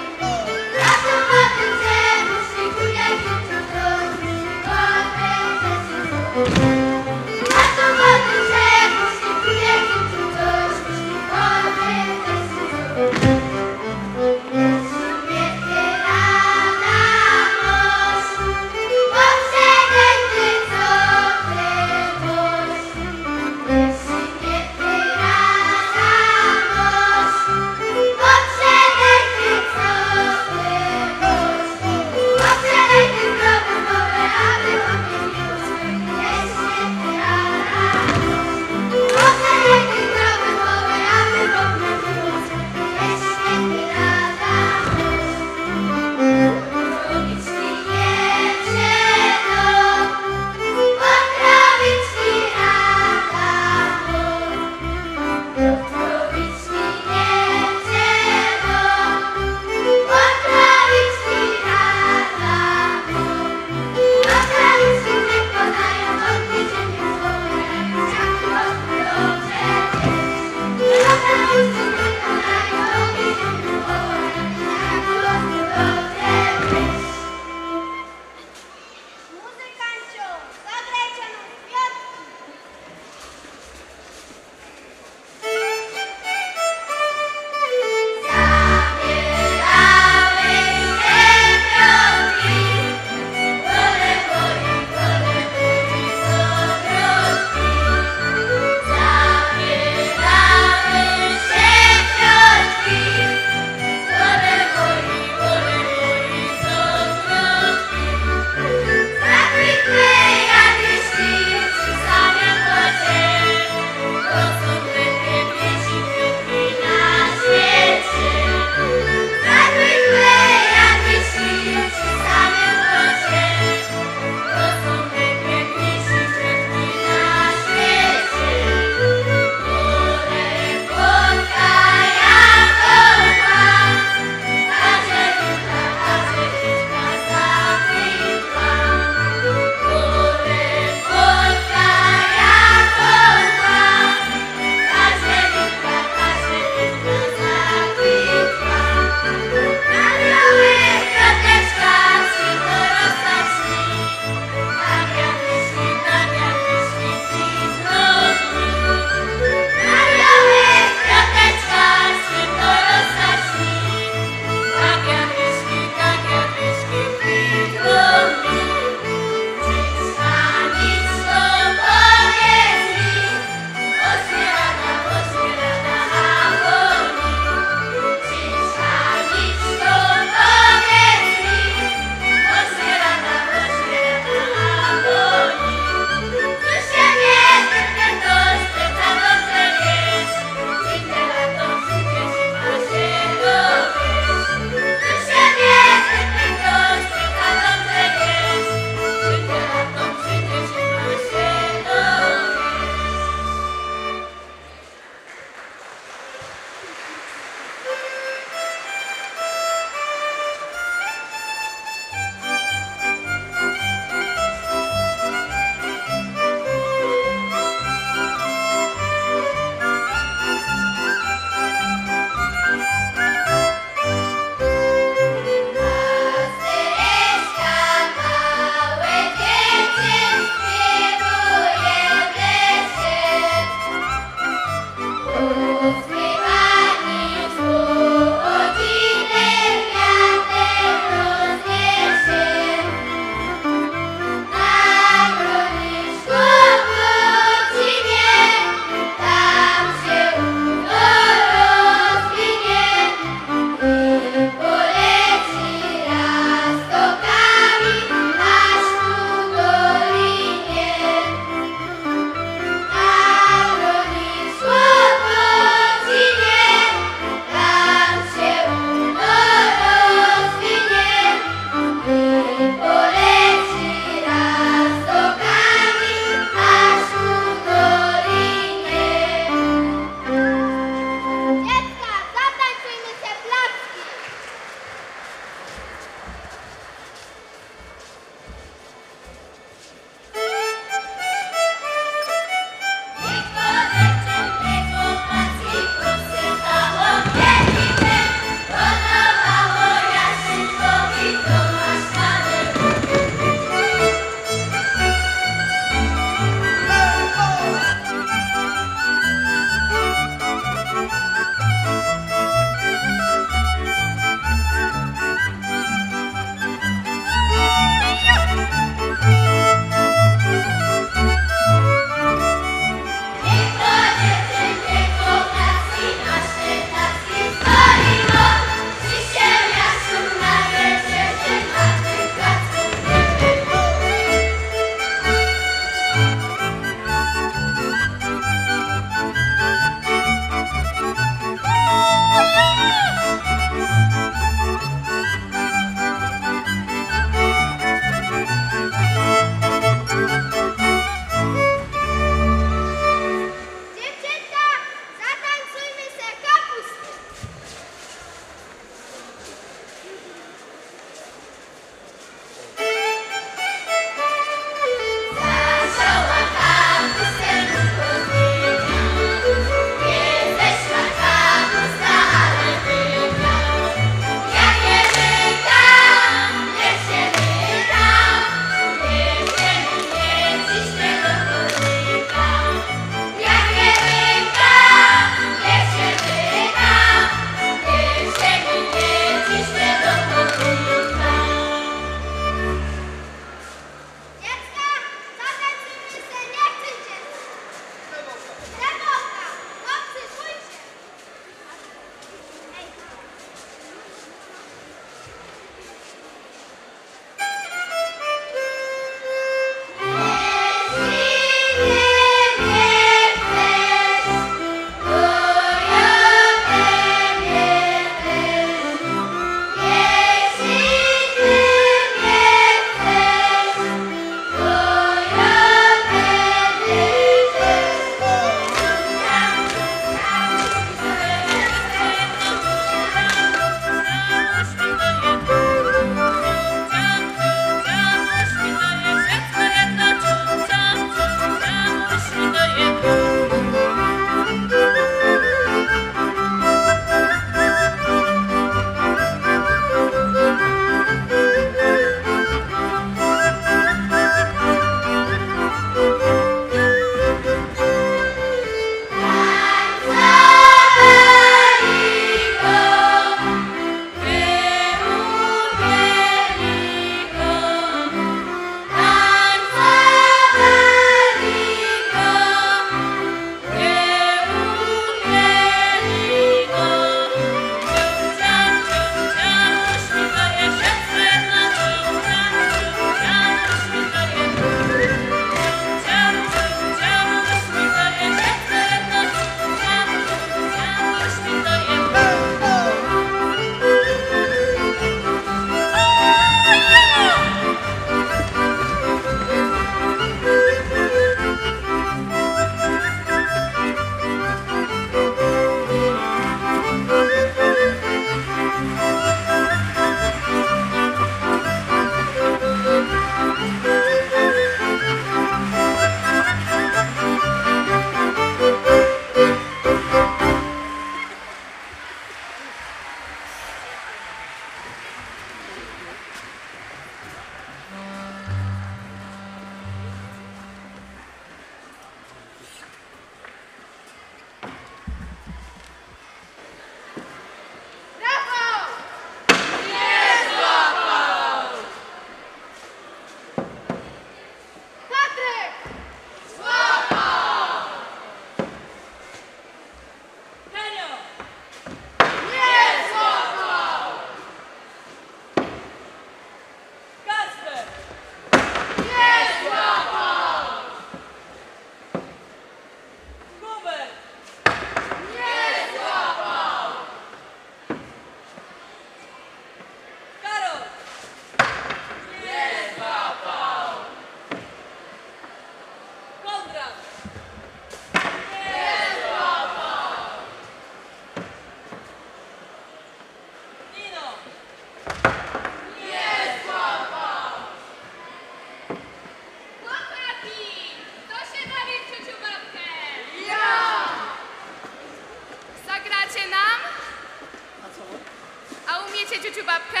Lubicie ciuciu babkę?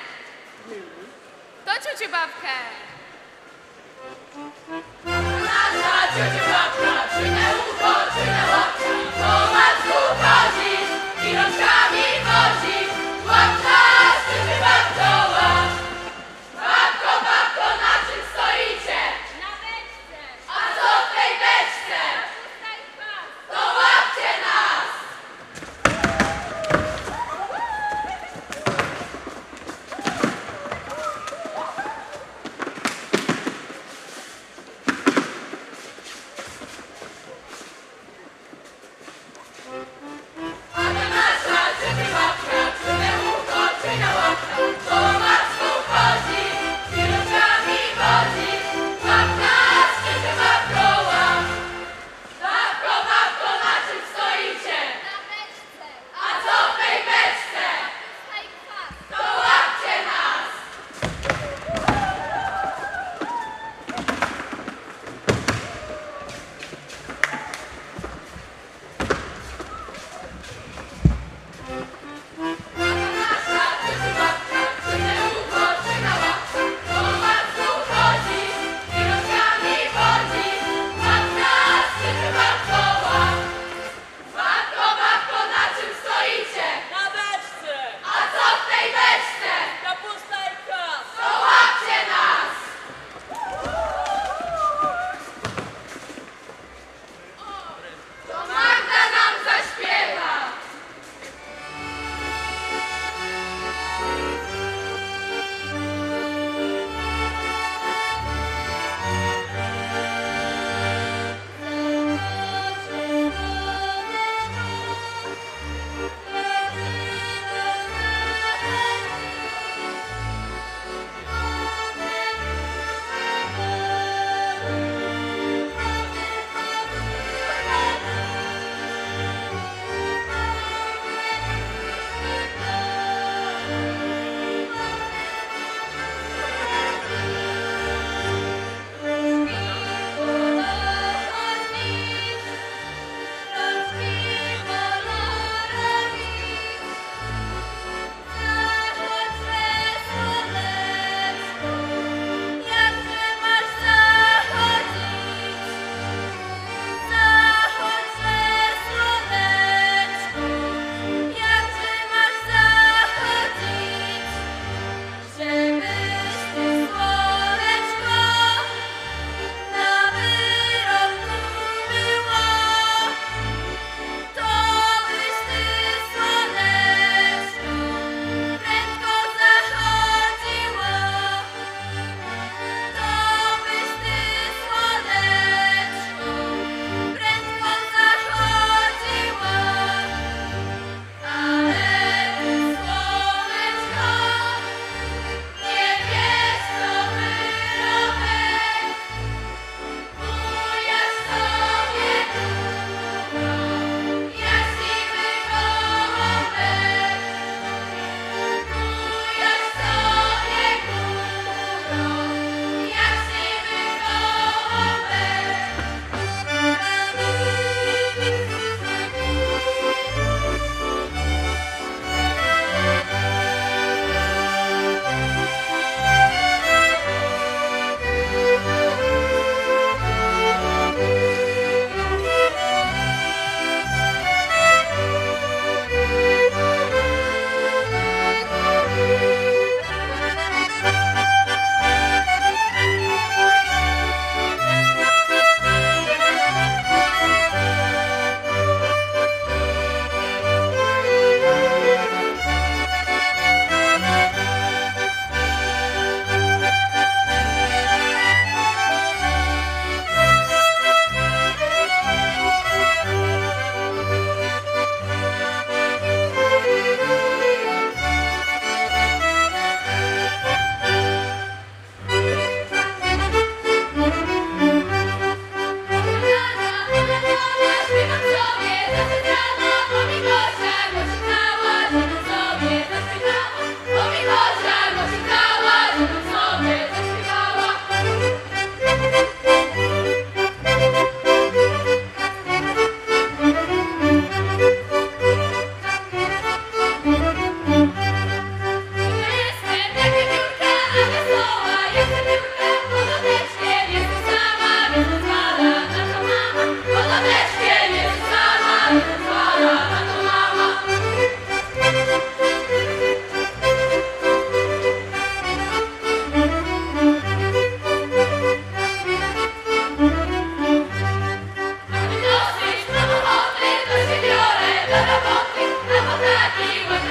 To ciuciu babkę. Nasza ciuciu babka, czy nie ucho, czy nie łapka, po masku chodzi i rączkami chodzi. Łapka, ciuciu babko, łap. Babko, babko, na czym stoicie? Na beczce. A co w tej beczce? To łapcie nas. Ale nasza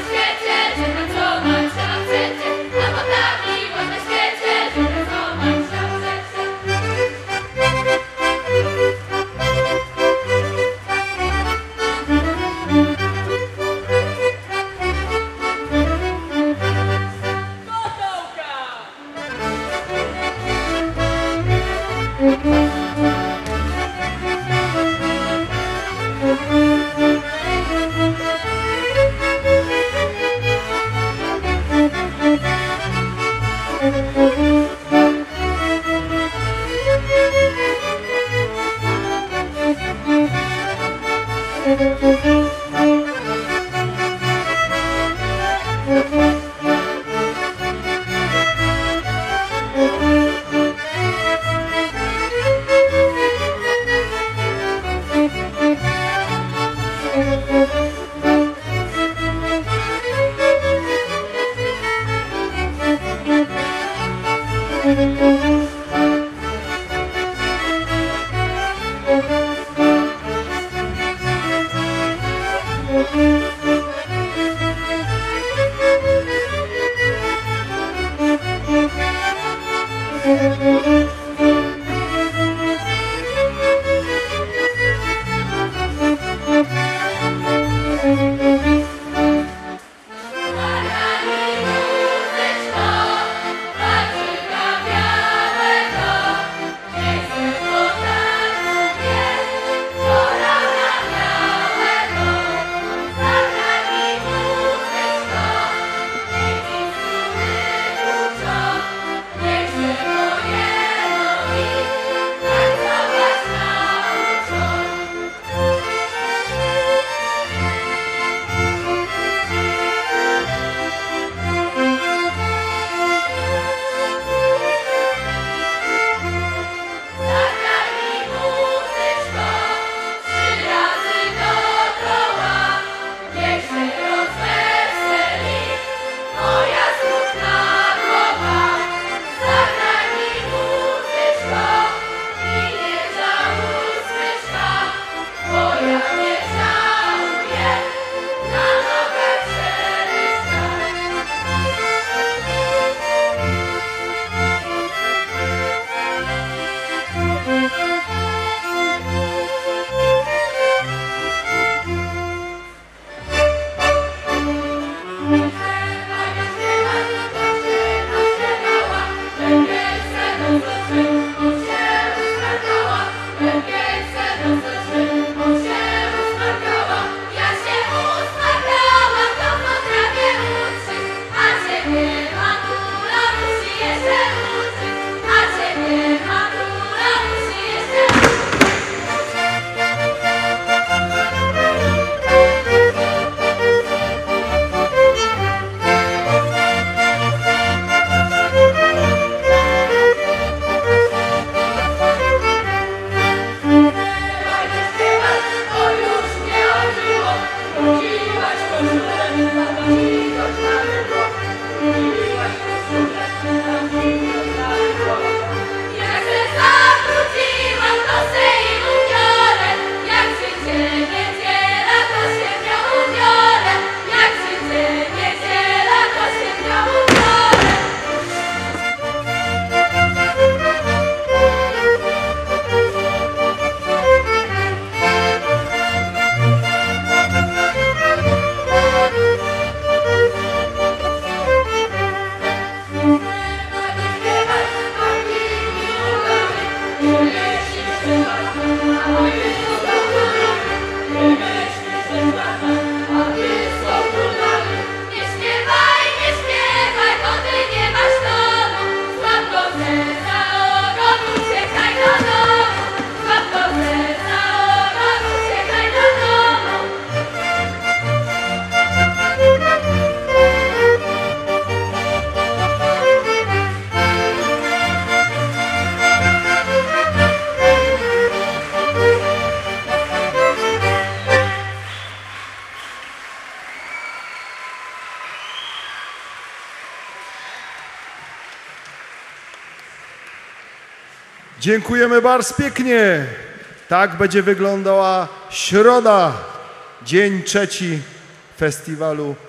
Dziękujemy bardzo pięknie. Tak będzie wyglądała środa, dzień trzeci festiwalu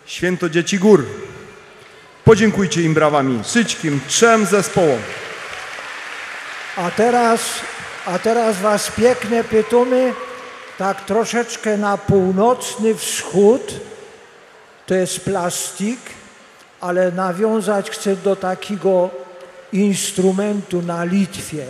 Święto Dzieci Gór. Podziękujcie im brawami, wszystkim trzem zespołom.
A teraz, a teraz was pięknie pytamy, tak troszeczkę na północny wschód, to jest plastik, ale nawiązać chcę do takiego instrumentu na Litwie.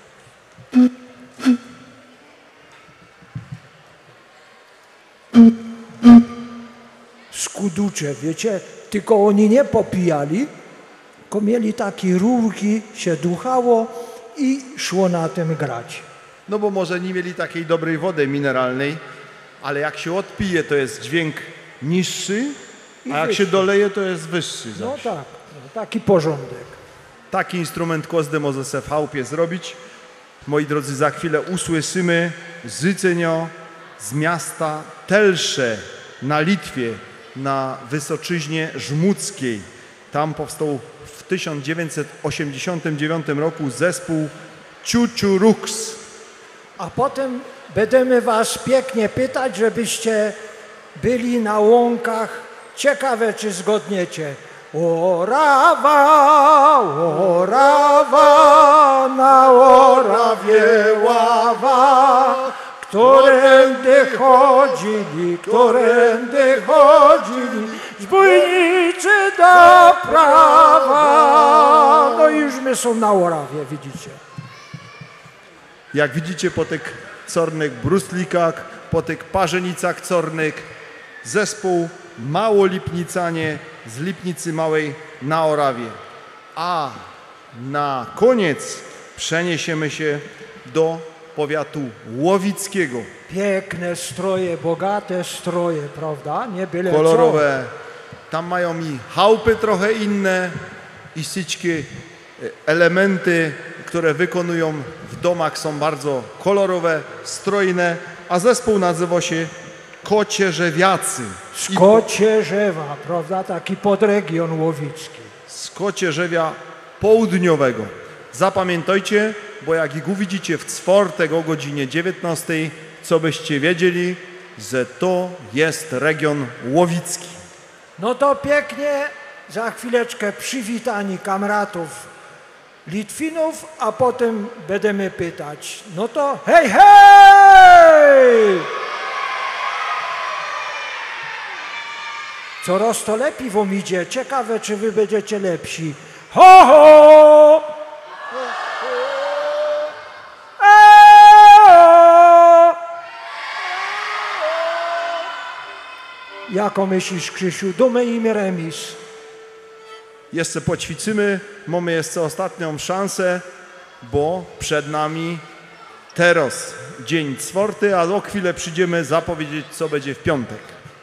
Skuducze, wiecie, tylko oni nie popijali, tylko mieli takie rurki, się duchało i szło na tym grać.
No bo może nie mieli takiej dobrej wody mineralnej, ale jak się odpije, to jest dźwięk niższy, a jak się doleje, to jest wyższy.
No tak, no, taki porządek.
Taki instrument każdy może se w chałupie zrobić. Moi drodzy, za chwilę usłyszymy życzenia z miasta Telsze na Litwie, na Wysoczyźnie Żmudzkiej. Tam powstał w tysiąc dziewięćset osiemdziesiątym dziewiątym roku zespół Ciuciurux.
A potem będziemy was pięknie pytać, żebyście byli na łąkach. Ciekawe, czy zgodniecie. Orawa, Orawa, na Orawie ława, którędy chodzili, którędy chodzili, zbójnicy do prawa. No i już my są na Orawie, widzicie.
Jak widzicie po tych cornych bruslikach, po tych parzenicach cornych, zespół Małolipnicanie z Lipnicy Małej na Orawie. A na koniec przeniesiemy się do powiatu łowickiego.
Piękne stroje, bogate stroje, prawda? Nie byle
kolorowe. Tam mają i chałupy trochę inne i wszystkie elementy, które wykonują w domach, są bardzo kolorowe, strojne, a zespół nazywa się Kocierzewiacy.
Z Kocierzewa, prawda? Taki podregion łowicki.
Z Kocierzewia Południowego. Zapamiętajcie, bo jak ich uwidzicie w czwartek o godzinie dziewiętnastej, co byście wiedzieli, że to jest region łowicki.
No to pięknie, za chwileczkę przywitani kamratów Litwinów, a potem będziemy pytać. No to hej, hej! Coraz to lepiej wam idzie. Ciekawe, czy wy będziecie lepsi. Ho, ho! Eee! Jako myślisz, Krzysiu? Dumy im remis.
Jeszcze poćwiczymy, mamy jeszcze ostatnią szansę, bo przed nami teraz dzień czwarty, a za chwilę przyjdziemy zapowiedzieć, co będzie w piątek.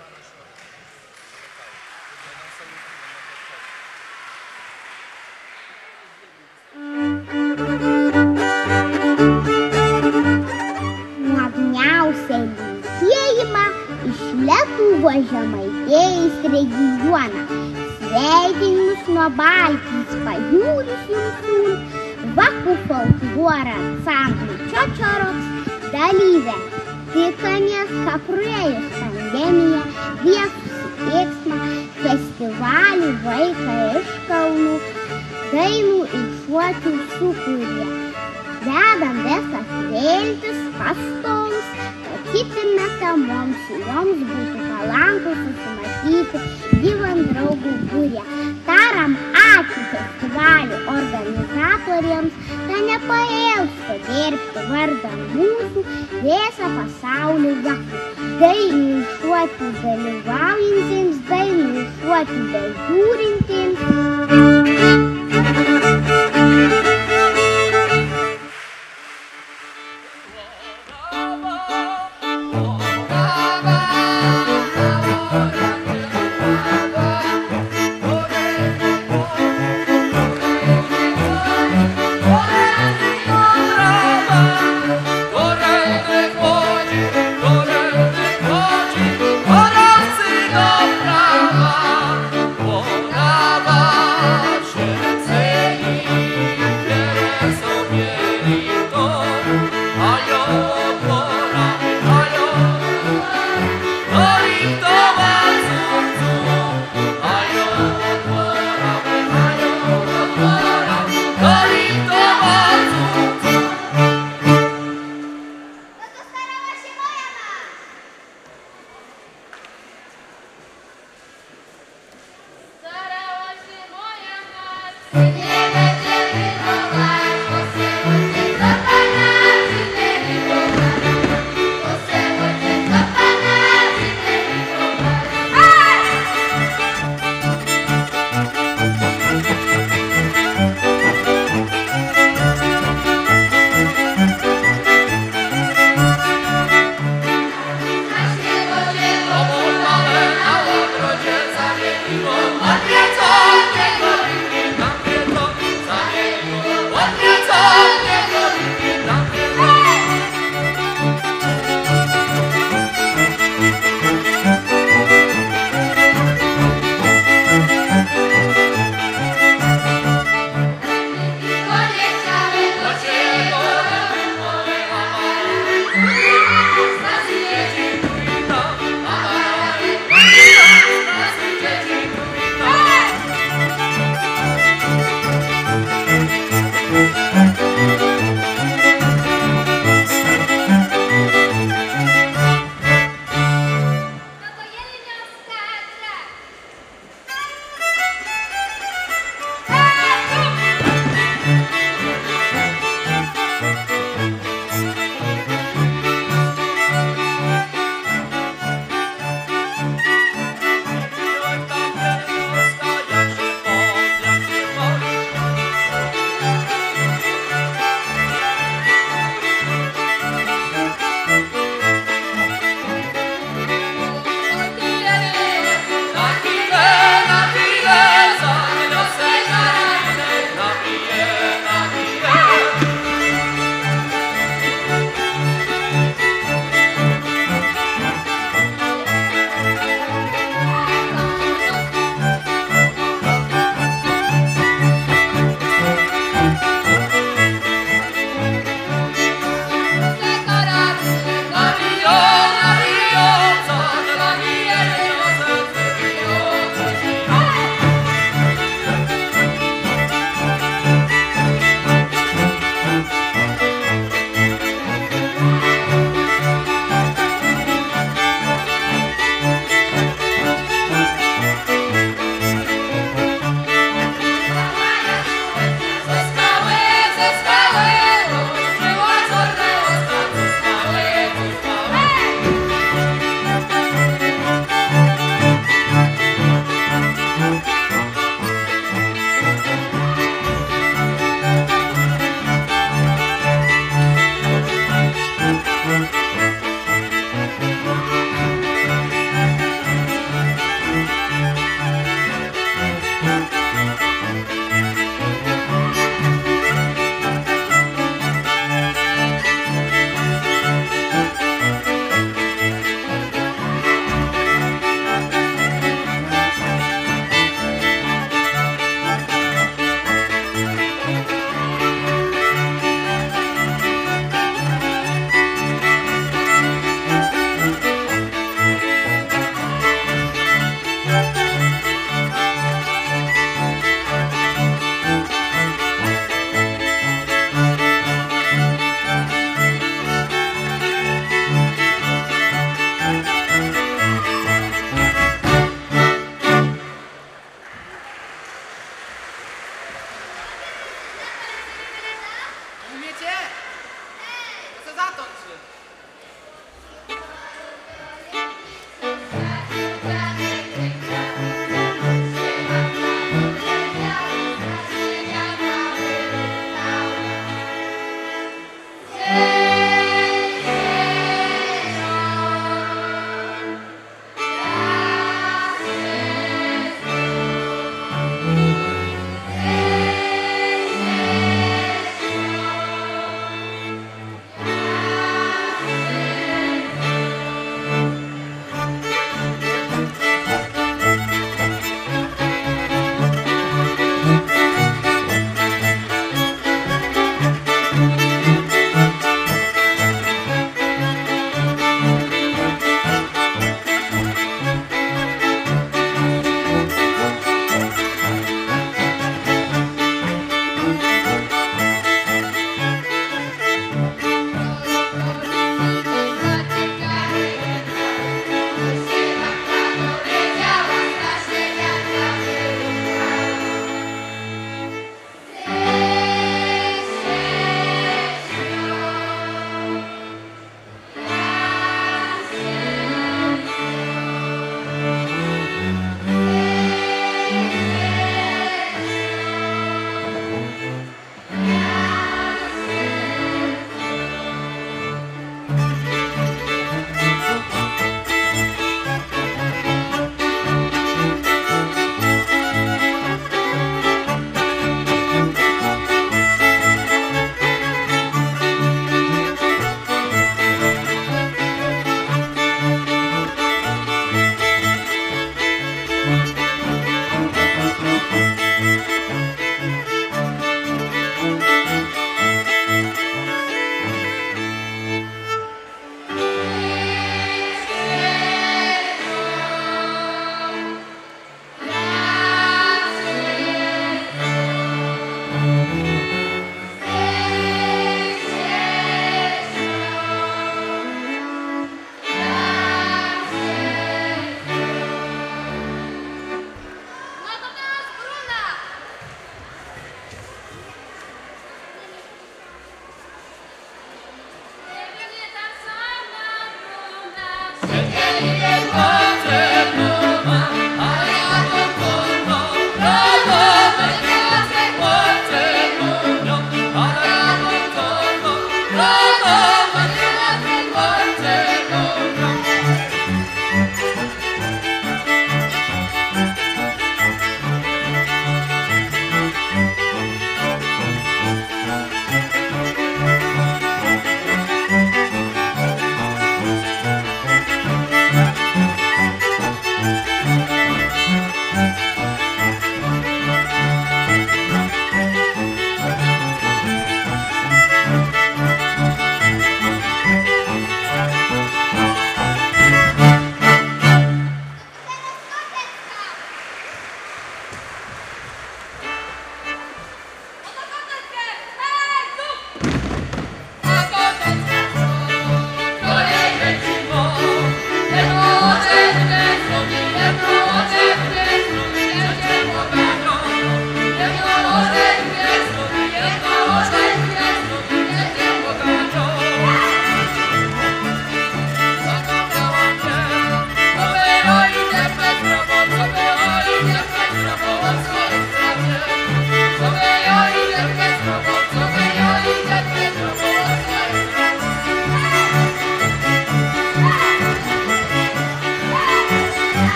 Žemaitijos regioną. Sveikinimus nuo Baltijos pajūris jums siūlo Vakų folkloro ansamblio Čiočioros dalyvė. Tikimės, kad praėjus pandemiją vietų suteiksmą festivalį Vaikai iš Kaunų dainų ir šokių sukūrė. Dedam visas viltis pastoms, kad tikimės, mums joms būtų palanku susimatyti gyvam draugų būrė. Taram ačiū festivalio organizatoriams, kad nepailgsta dirbti vardan mūsų visą pasaulį vakų. Dainų šokių dalyvaujantiems, dainų šokių bežiūrintiems.
Ona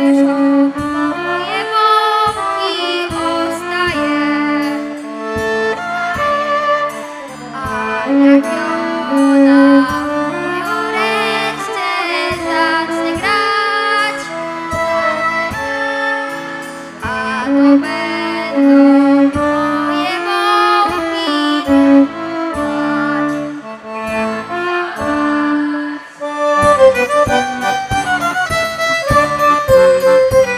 Thank you.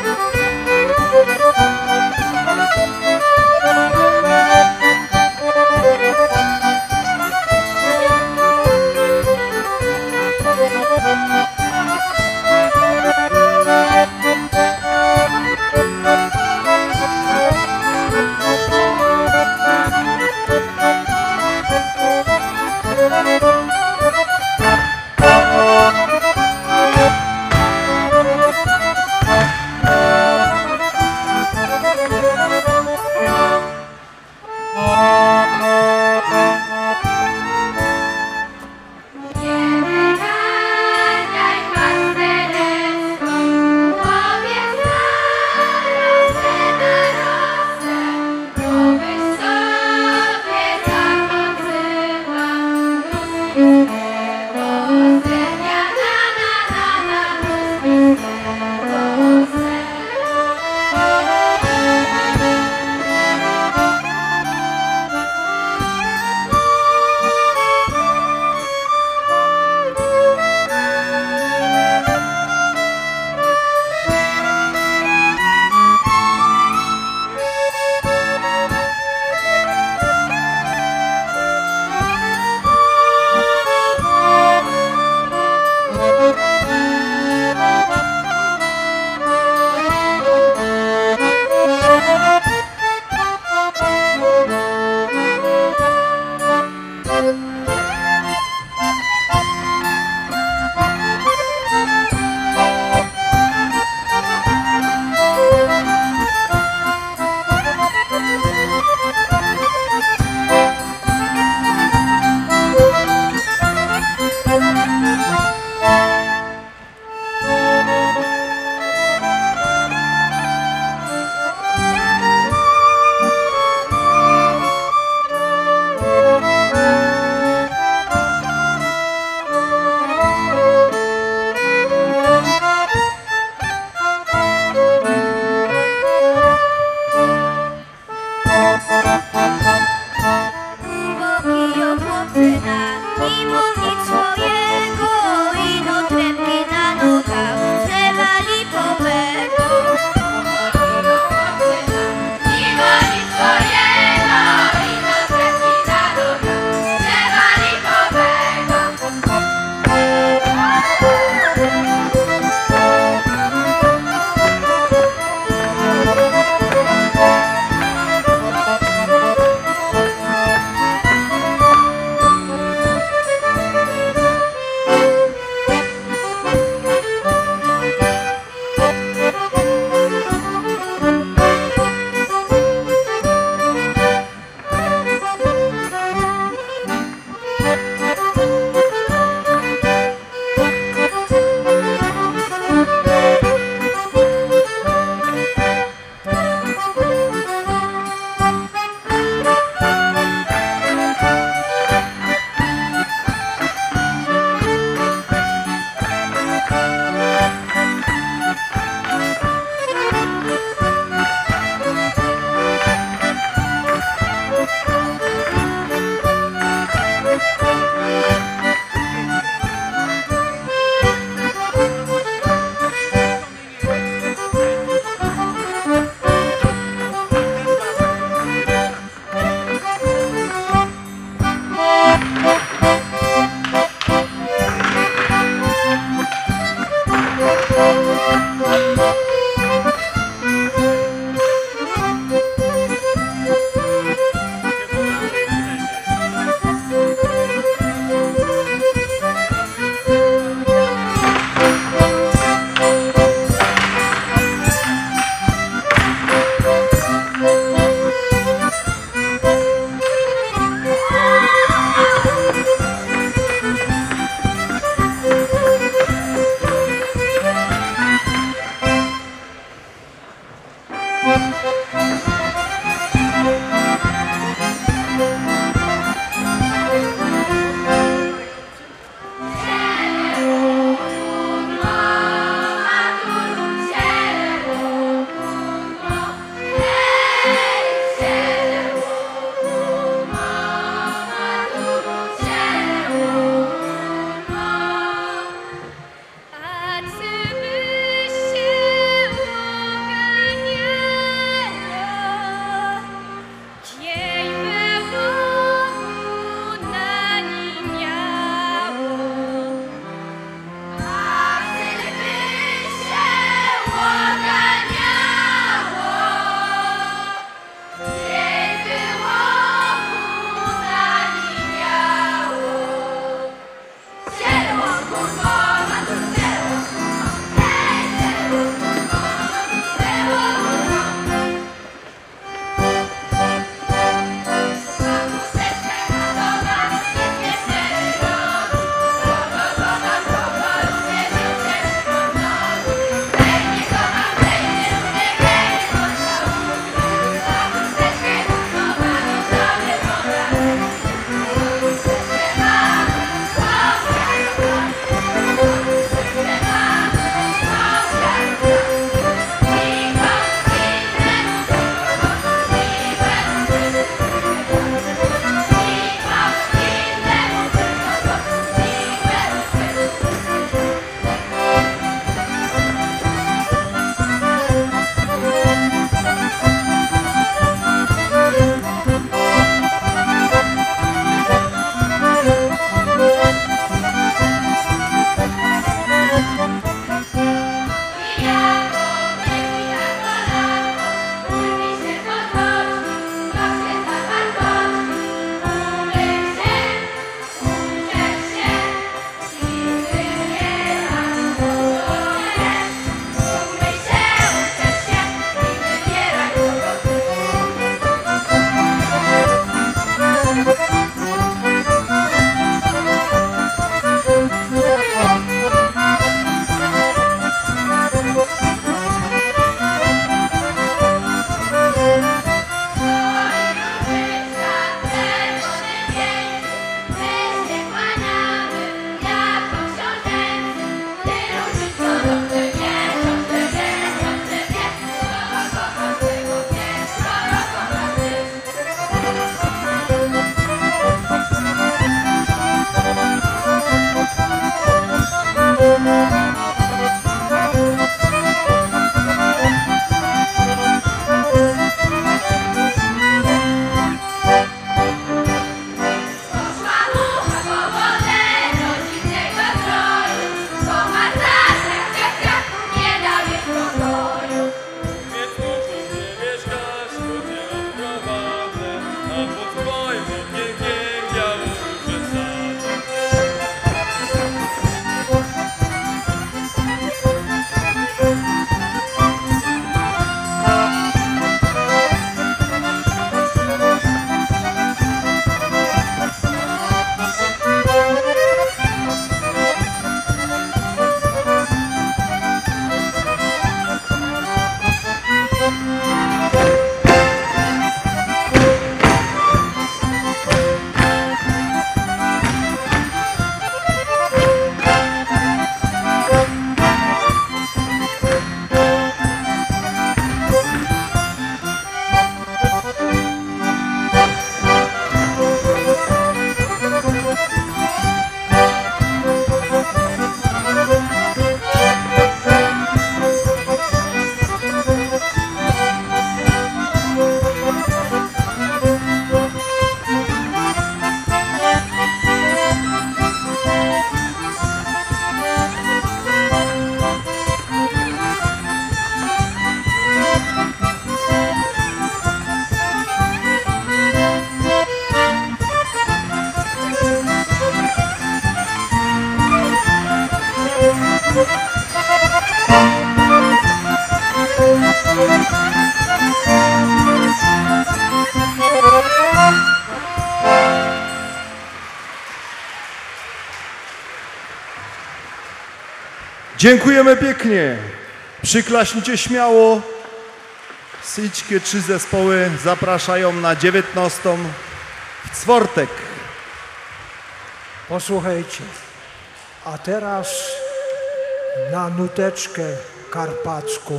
Dziękujemy pięknie. Przyklaśnijcie śmiało. Wszystkie trzy zespoły zapraszają na dziewiętnastą w czwartek.
Posłuchajcie, a teraz na nuteczkę karpacką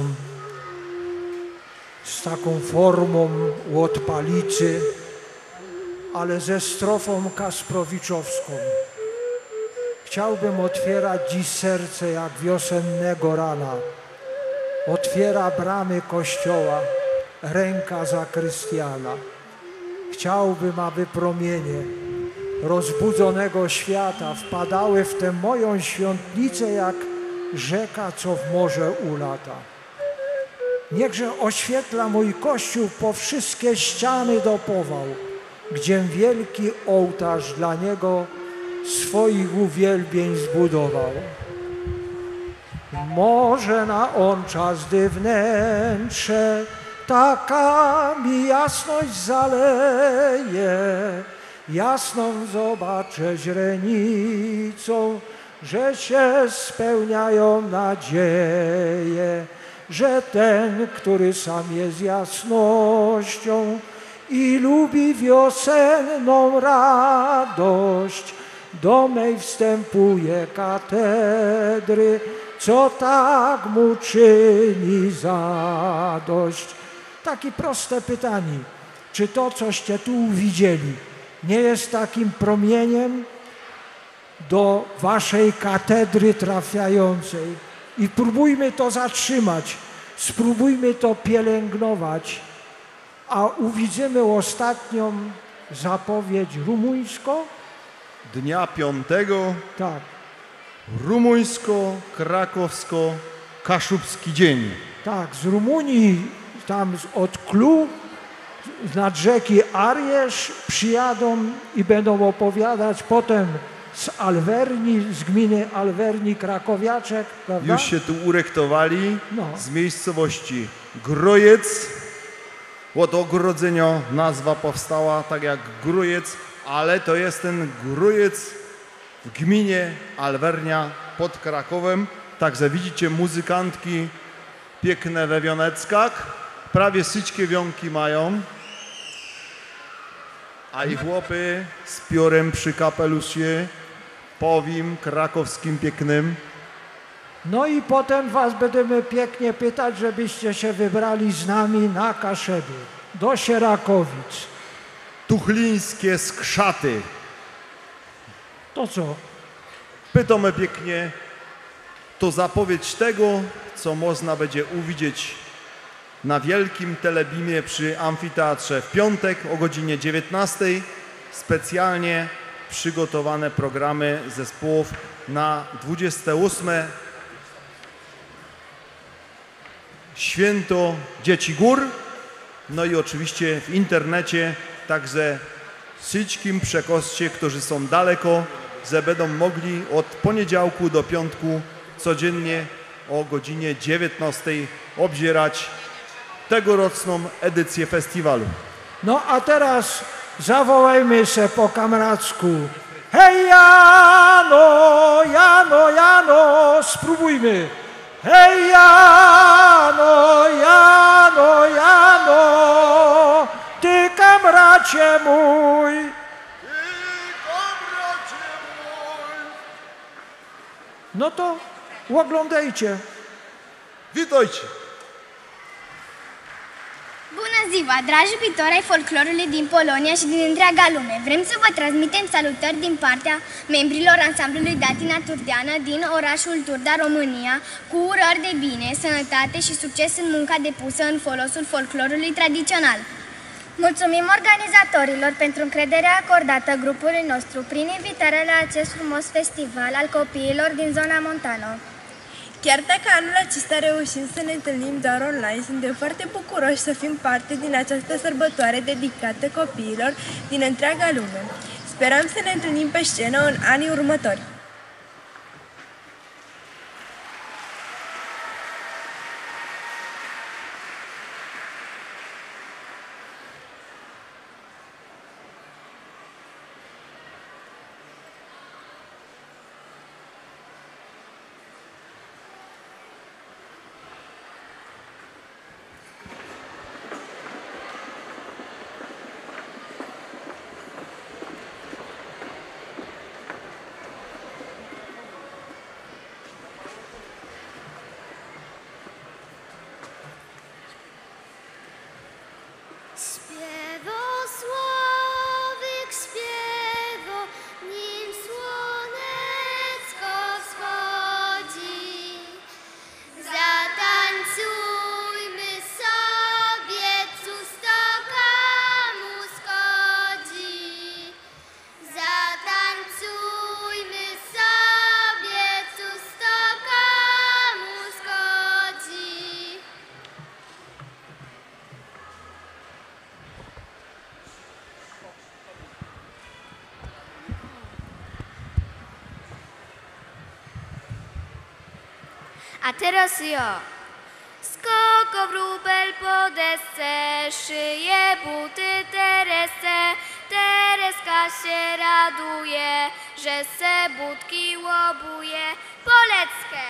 z taką formą od palicy, ale ze strofą kasprowiczowską. Chciałbym otwierać dziś serce jak wiosennego rana. Otwiera bramy kościoła ręka zakrystiana. Chciałbym, aby promienie rozbudzonego świata wpadały w tę moją świątnicę jak rzeka, co w morze ulata. Niechże oświetla mój kościół po wszystkie ściany dopował, gdziem wielki ołtarz dla niego swoich uwielbień zbudował. Może na on czas gdy wnętrze taka mi jasność zaleje, jasną zobaczę źrenicą, że się spełniają nadzieje, że ten, który sam jest jasnością i lubi wiosenną radość, do mej wstępuje katedry, co tak mu czyni zadość. Takie proste pytanie, czy to, coście tu widzieli, nie jest takim promieniem do waszej katedry trafiającej? I próbujmy to zatrzymać, spróbujmy to pielęgnować, a uwidzimy ostatnią zapowiedź rumuńską.
Dnia piątego.
Tak.
Rumuńsko-krakowsko-kaszubski dzień.
Tak, z Rumunii, tam od Klu, nad rzeki Arierz przyjadą i będą opowiadać potem z Alwerni, z gminy Alwerni Krakowiaczek, prawda?
Już się tu urektowali
No.
z miejscowości Grojec. Od ogrodzenia nazwa powstała tak jak Grujec, ale to jest ten Grujec w gminie Alwernia pod Krakowem. Także widzicie muzykantki piękne we wioneckach. Prawie wszystkie wionki mają. A i chłopy z piorem przy kapelusie, powim, krakowskim pięknym.
No i potem was będziemy pięknie pytać, żebyście się wybrali z nami na Kaszeby, do Sierakowic.
Tuchlińskie skrzaty.
To co?
Pytamy pięknie, to zapowiedź tego, co można będzie uwidzieć na wielkim telebimie przy amfiteatrze w piątek o godzinie dziewiętnastej. Specjalnie przygotowane programy zespołów na dwudzieste ósme Święto Dzieci Gór. No i oczywiście w internecie, także wszystkim przekoscie, którzy są daleko, że będą mogli od poniedziałku do piątku codziennie o godzinie dziewiętnastej obzierać tegoroczną edycję festiwalu.
No a teraz zawołajmy się po kamracku. Hej Jano, Jano, Jano, spróbujmy. Hej Jano, Jano, Jano, ty kamracie mój. No to oglądajcie.
Witajcie.
Bună ziua, dragi iubitori ai folclorului din Polonia și din întreaga lume! Vrem să vă transmitem salutări din partea membrilor ansamblului Datina Turdeană din orașul Turda, România, cu urări de bine, sănătate și succes în munca depusă în folosul folclorului tradițional. Mulțumim organizatorilor pentru încrederea acordată grupului nostru prin invitarea la acest frumos festival al copiilor din zona montană.
Chiar dacă anul acesta reușim să ne întâlnim doar online, suntem foarte bucuroși să fim parte din această sărbătoare dedicată copiilor din întreaga lume. Sperăm să ne întâlnim pe scenă în anii următori.
A teraz ja. Skoko wróbel po desce, szyje buty Teresce. Tereska się raduje, że se budki łobuje. Poleckę!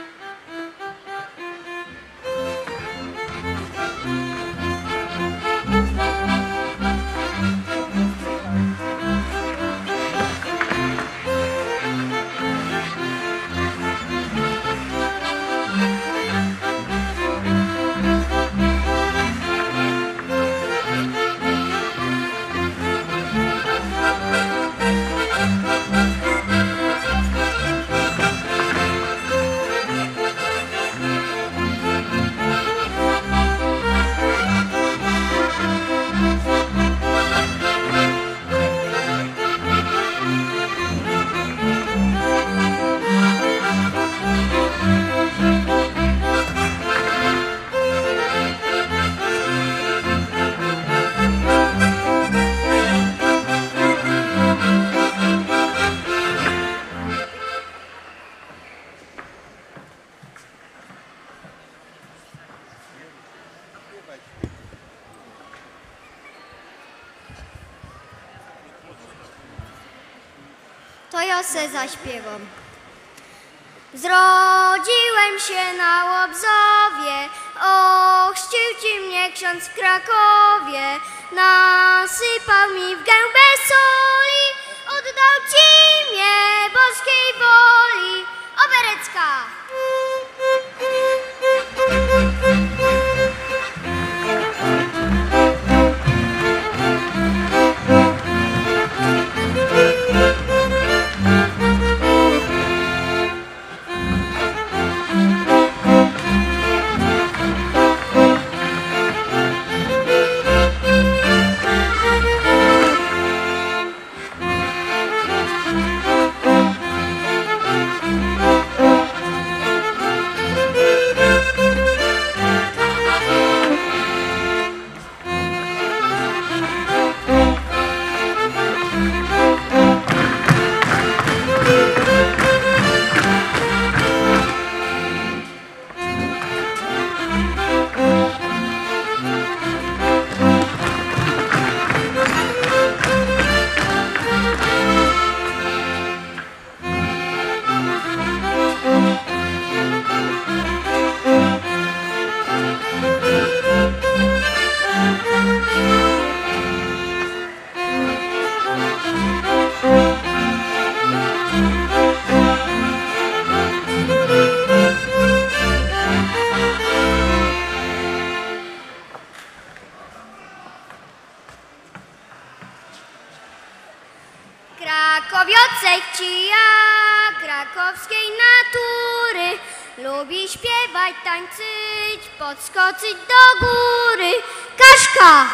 To ja se zaśpiewam. Zrodziłem się na Łobzowie, ochrzcił ci mnie ksiądz w Krakowie, nasypał mi w gębę soli, oddał ci mnie boskiej woli. Operecka! Krakowiocek ci ja, krakowskiej natury, lubi śpiewać, tańczyć, podskoczyć do góry. Kaszka!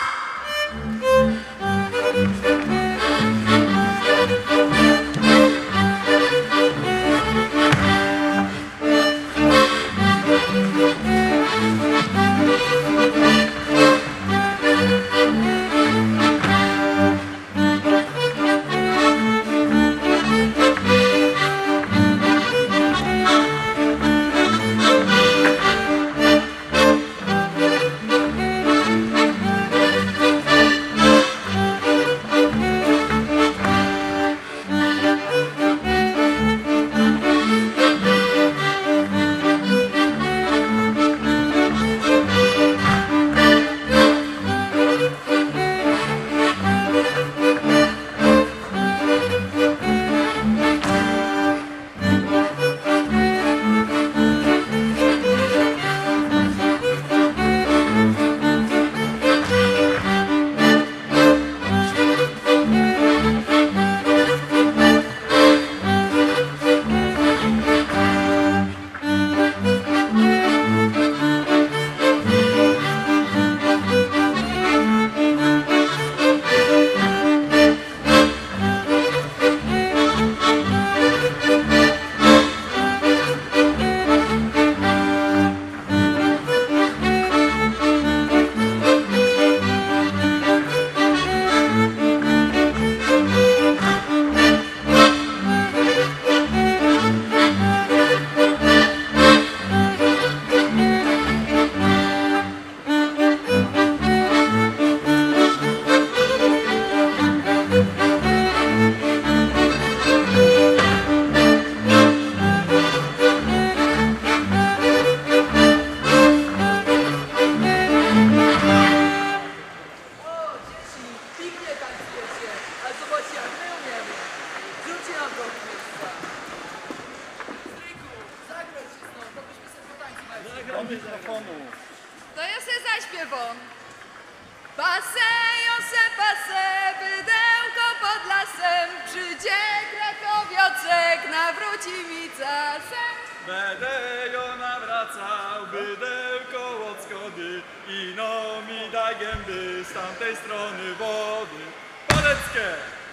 zaśpiewam. Paseją se, pase, bydełko pod lasem, przyjdzie Krakowiocek, nawróci mi czasem.
Będę ją nawracał, bydełko od schody, ino mi daj gęby z tamtej strony wody. Poleckie!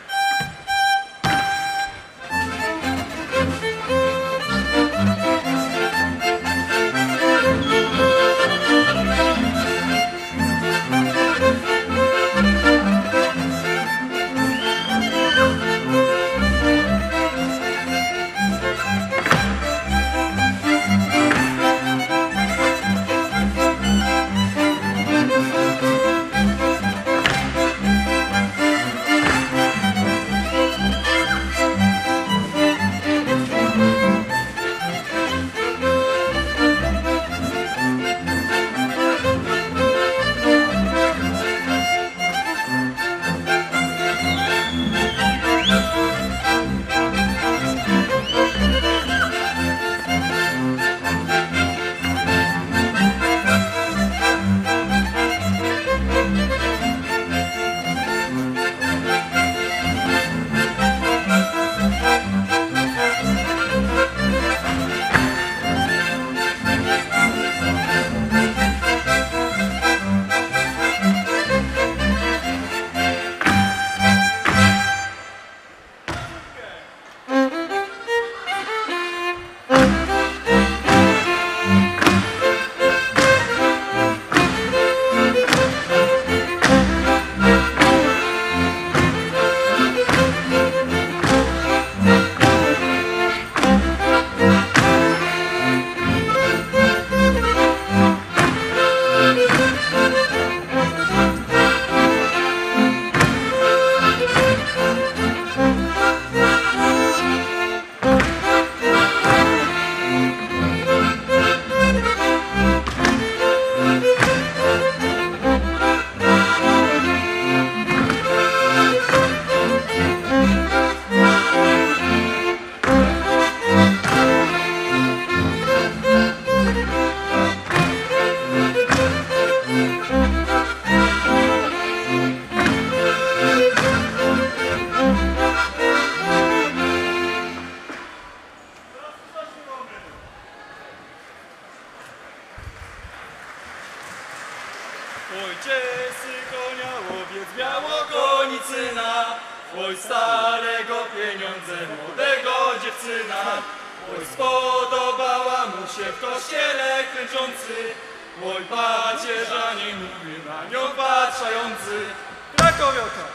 Ojciec konia, łowiec białogonicyna, oj starego pieniądze, młodego dziewczyna. Oj spodobała mu się w kościele klęczący, oj pacierzanie mówi na nią patrzający. Krakowiaka!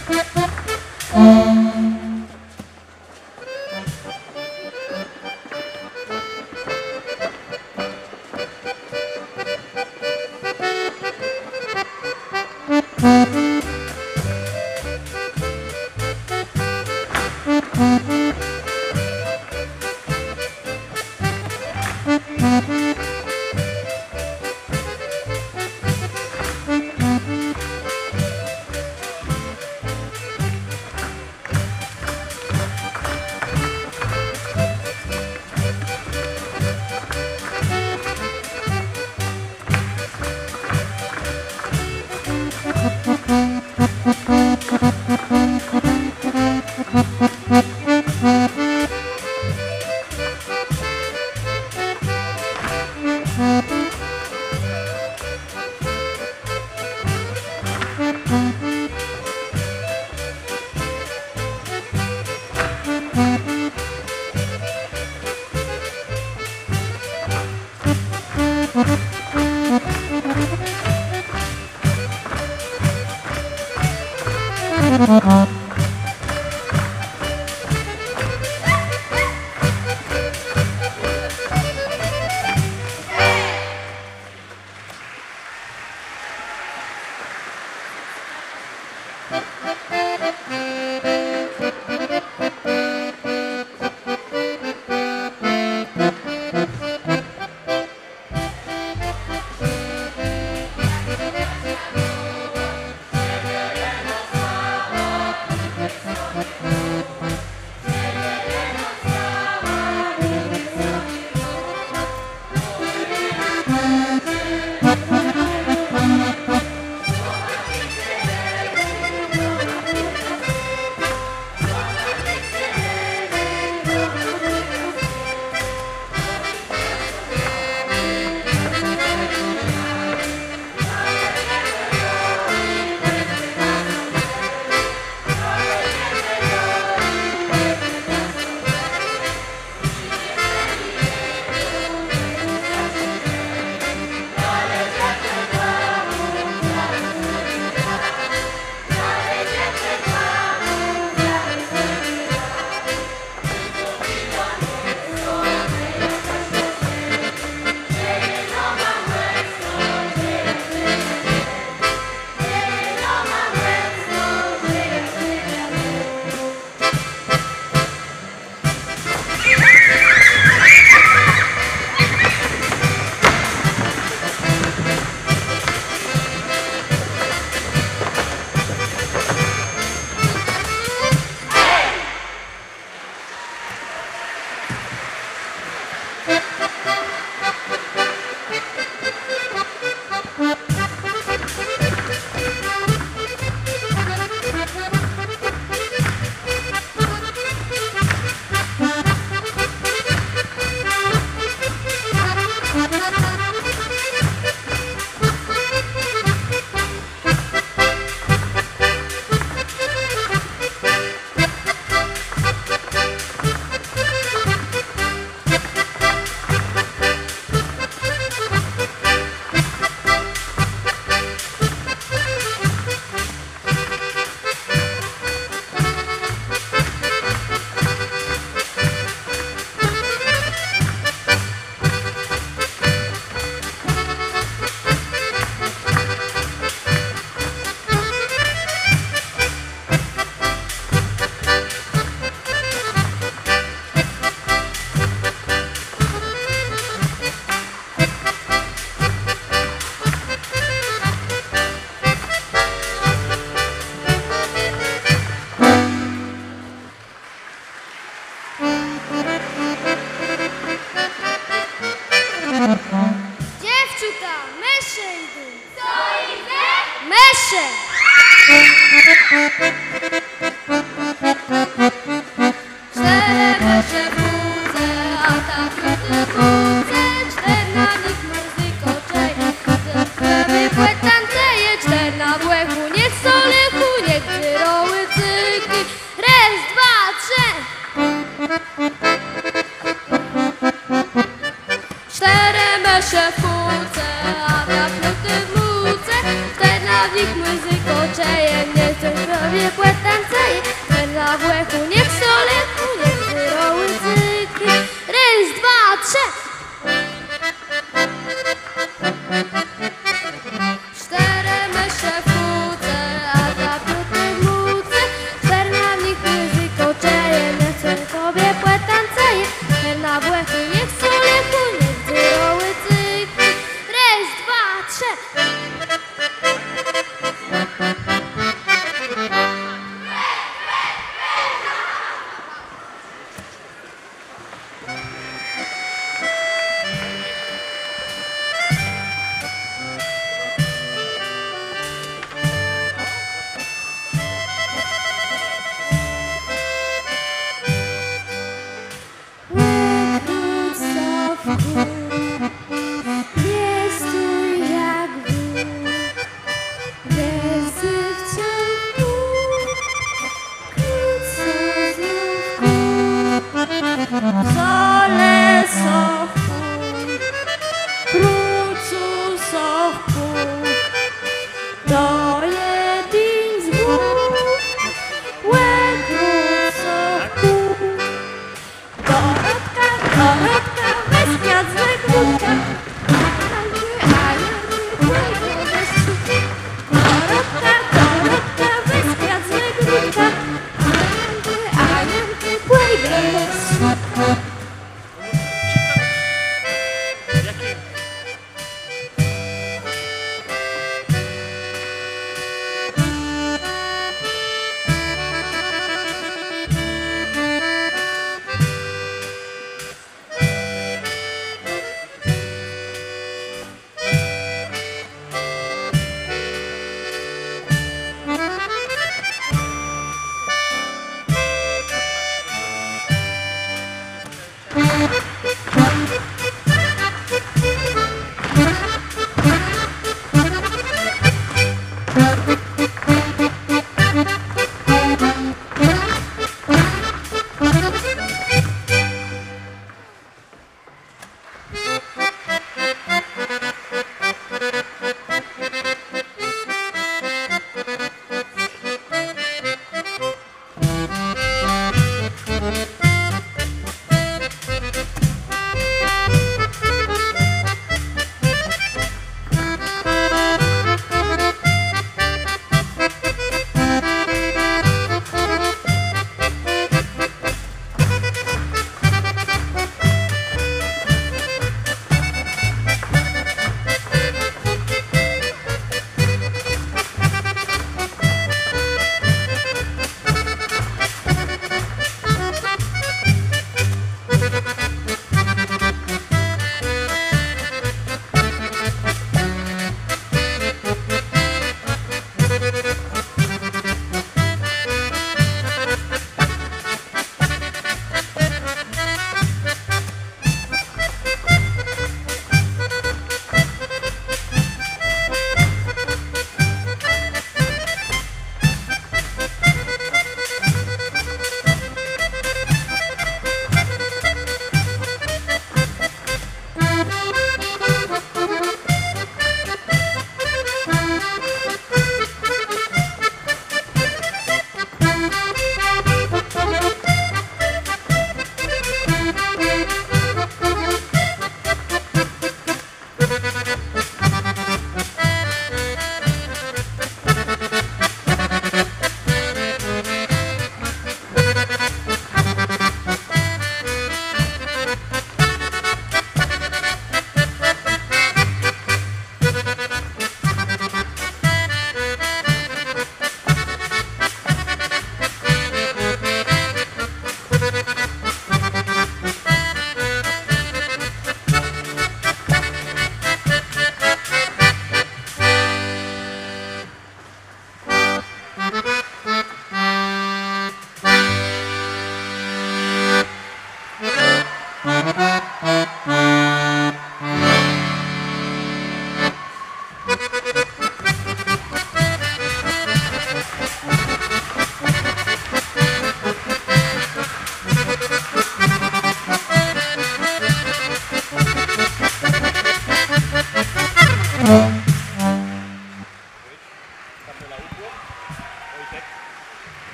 Muzyko, czejem, nie chcę sobie płet.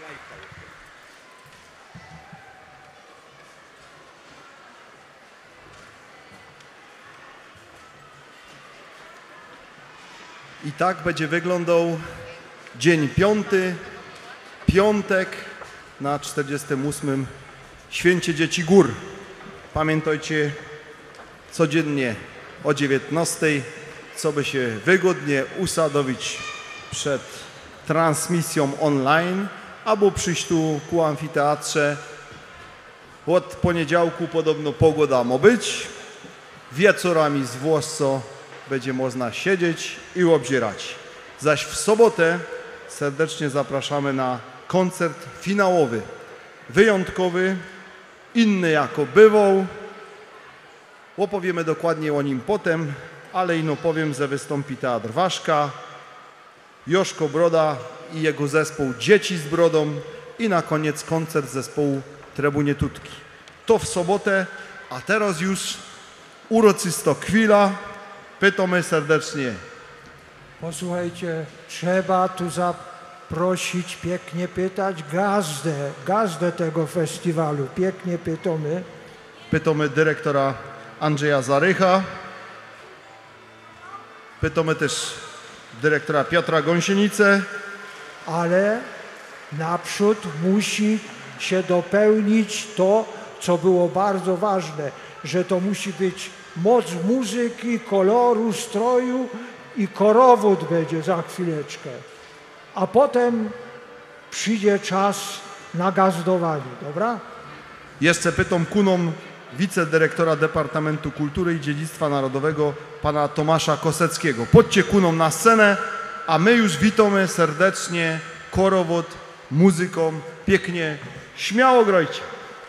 I tak będzie wyglądał dzień piąty, piątek na czterdziestym ósmym Święcie Dzieci Gór. Pamiętajcie codziennie o dziewiętnastej, co by się wygodnie usadowić przed transmisją online, albo przyjść tu ku amfiteatrze. Od poniedziałku podobno pogoda ma być, wieczorami zwłaszcza będzie można siedzieć i obzierać. Zaś w sobotę serdecznie zapraszamy na koncert finałowy, wyjątkowy, inny jako bywał. Opowiemy dokładnie o nim potem, ale ino powiem, że wystąpi Teatr Waszka, Joszko Broda i jego zespół Dzieci z Brodą i na koniec koncert zespołu Trybunie Tutki. To w sobotę, a teraz już uroczysto chwila. Pytamy serdecznie.
Posłuchajcie, trzeba tu zaprosić, pięknie pytać gazdę, gazdę tego festiwalu. Pięknie pytamy.
Pytamy dyrektora Andrzeja Zarycha. Pytamy też dyrektora Piotra Gąsienicę.
Ale naprzód musi się dopełnić to, co było bardzo ważne, że to musi być moc muzyki, koloru, stroju i korowód będzie za chwileczkę. A potem przyjdzie czas na gazdowanie, dobra?
Jeszcze pytam kunom wicedyrektora Departamentu Kultury i Dziedzictwa Narodowego, pana Tomasza Koseckiego. Podźcie kunom na scenę, a my już witamy serdecznie korowód muzyką. Pięknie, śmiało grajcie.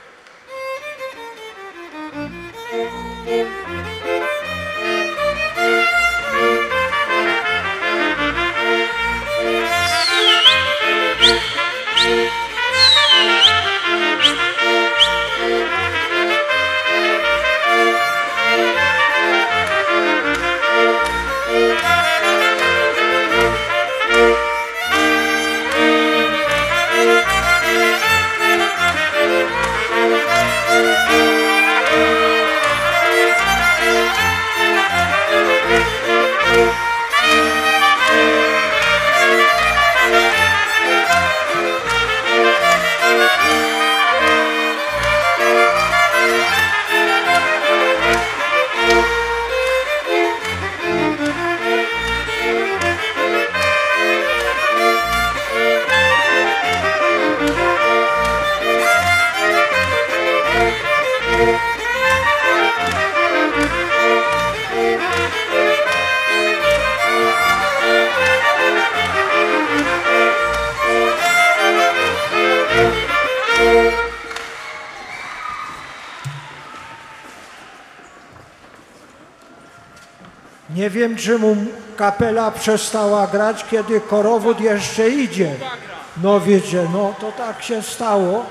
Nie wiem, czemu kapela przestała grać, kiedy korowód jeszcze idzie. No wiecie, no to tak się stało.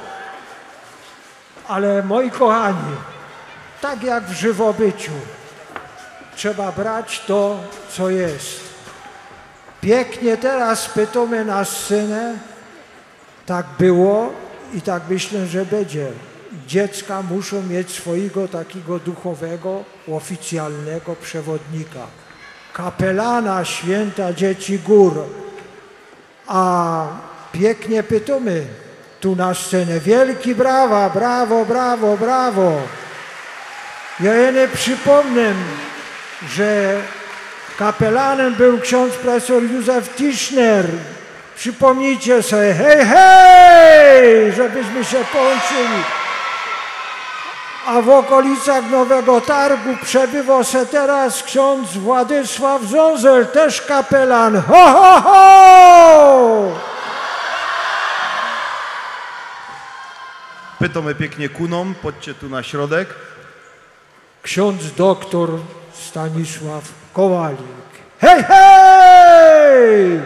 Ale moi kochani, tak jak w żywobyciu, trzeba brać to, co jest. Pięknie teraz pytamy na scenę. Tak było i tak myślę, że będzie. Dziecka muszą mieć swojego takiego duchowego, oficjalnego przewodnika. Kapelana Święta Dzieci Gór. A pięknie pytamy tu na scenę. Wielki brawa, brawo, brawo, brawo. Ja jene przypomnę, że kapelanem był ksiądz profesor Józef Tischner. Przypomnijcie sobie, hej, hej, żebyśmy się połączyli. A w okolicach Nowego Targu przebywa se teraz ksiądz Władysław Zązel, też kapelan. Ho, ho, ho!
Pytamy pięknie kunom, podźcie tu na środek.
Ksiądz doktor Stanisław Kowalik. Hej, hej!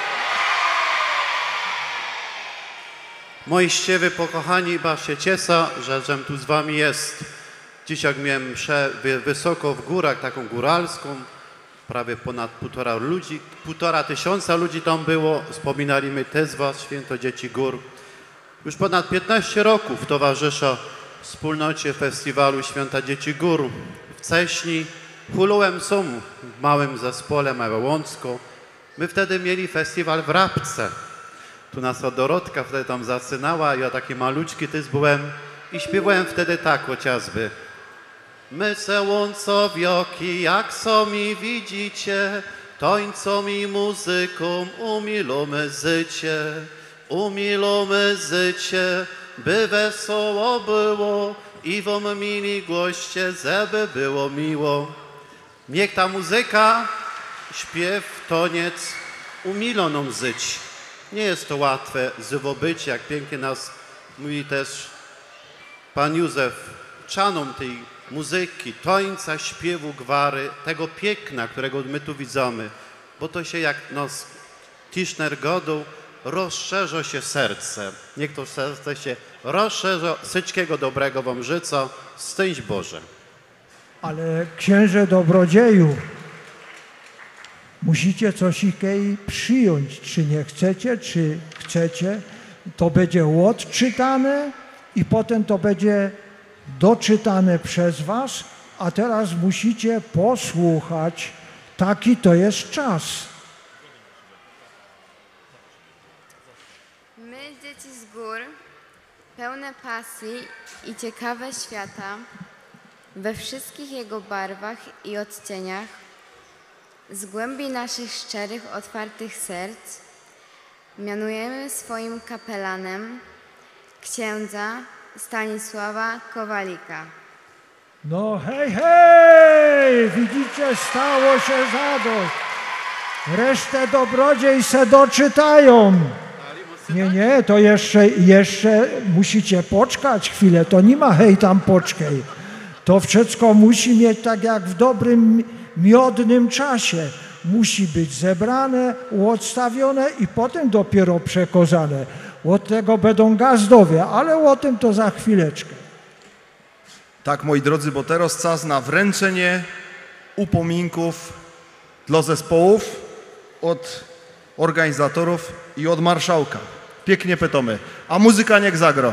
Moi ściewy pokochani, ba się ciesa, że żem tu z wami jest. Dzisiaj miałem mszę wysoko w górach, taką góralską, prawie ponad półtora ludzi, półtora tysiąca ludzi tam było. Wspominaliśmy też was, Święto Dzieci Gór. Już ponad piętnaście roków towarzysza wspólnocie festiwalu Święta Dzieci Gór w Ceśni. Hulułem są w małym zespole Małe Łącko. My wtedy mieli festiwal w Rabce. Tu nas Dorotka wtedy tam zasynała, ja taki maluczki tyz byłem i śpiewałem wtedy tak chociażby. My se łącowioki, jak sami widzicie, tańcom i muzyką umilamy życie, umilamy życie, by wesoło było i wam mili goście, żeby było miło. Niech ta muzyka, śpiew, toniec umilą nam żyć. Nie jest to łatwe żywo być, jak pięknie nas mówi też pan Józef, czaną tej muzyki, tańca, śpiewu, gwary, tego piękna, którego my tu widzimy, bo to się jak nos Tischner godą rozszerza się serce. Niech to serce się rozszerza. Wszystkiego dobrego wam życzę. Szczęść Boże.
Ale księże dobrodzieju, musicie coś ikei przyjąć, czy nie chcecie, czy chcecie. To będzie odczytane i potem to będzie doczytane przez was, a teraz musicie posłuchać. Taki to jest czas.
My, dzieci z gór, pełne pasji i ciekawe świata, we wszystkich jego barwach i odcieniach, z głębi naszych szczerych, otwartych serc, mianujemy swoim kapelanem księdza Stanisława Kowalika.
No hej, hej! Widzicie, stało się zadość. Resztę dobrodziej se doczytają. Nie, nie, to jeszcze, jeszcze musicie poczkać chwilę. To nie ma hej tam poczkaj. To wszystko musi mieć tak jak w dobrym, miodnym czasie. Musi być zebrane, odstawione i potem dopiero przekazane. Od tego będą gazdowie, ale o tym to za chwileczkę.
Tak, moi drodzy, bo teraz czas na wręczenie upominków dla zespołów od organizatorów i od marszałka. Pięknie pytamy. A muzyka niech zagra.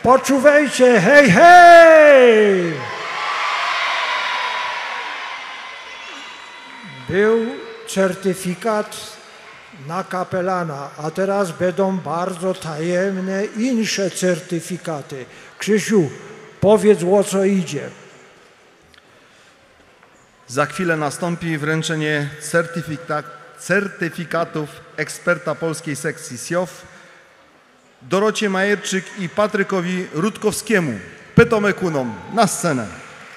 Poczuwajcie, hej, hej! Był certyfikat na kapelana, a teraz będą bardzo tajemne inne certyfikaty. Krzysiu, powiedz, o co idzie.
Za chwilę nastąpi wręczenie certyfika certyfikatów eksperta polskiej sekcji S I O W Dorocie Majerczyk i Patrykowi Rutkowskiemu. Pytamy kunom na scenę.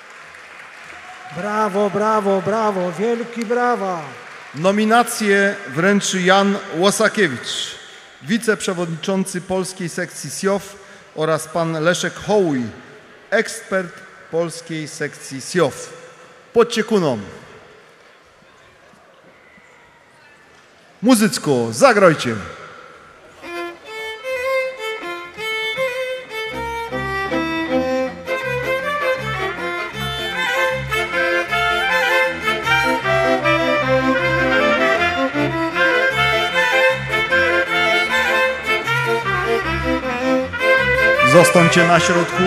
Brawo, brawo, brawo, wielki brawa.
Nominację wręczy Jan Łosakiewicz, wiceprzewodniczący polskiej sekcji S I O W oraz pan Leszek Hołuj, ekspert polskiej sekcji S I O W. Podcie kunom. Muzyczko, zagrajcie. Zostańcie na środku.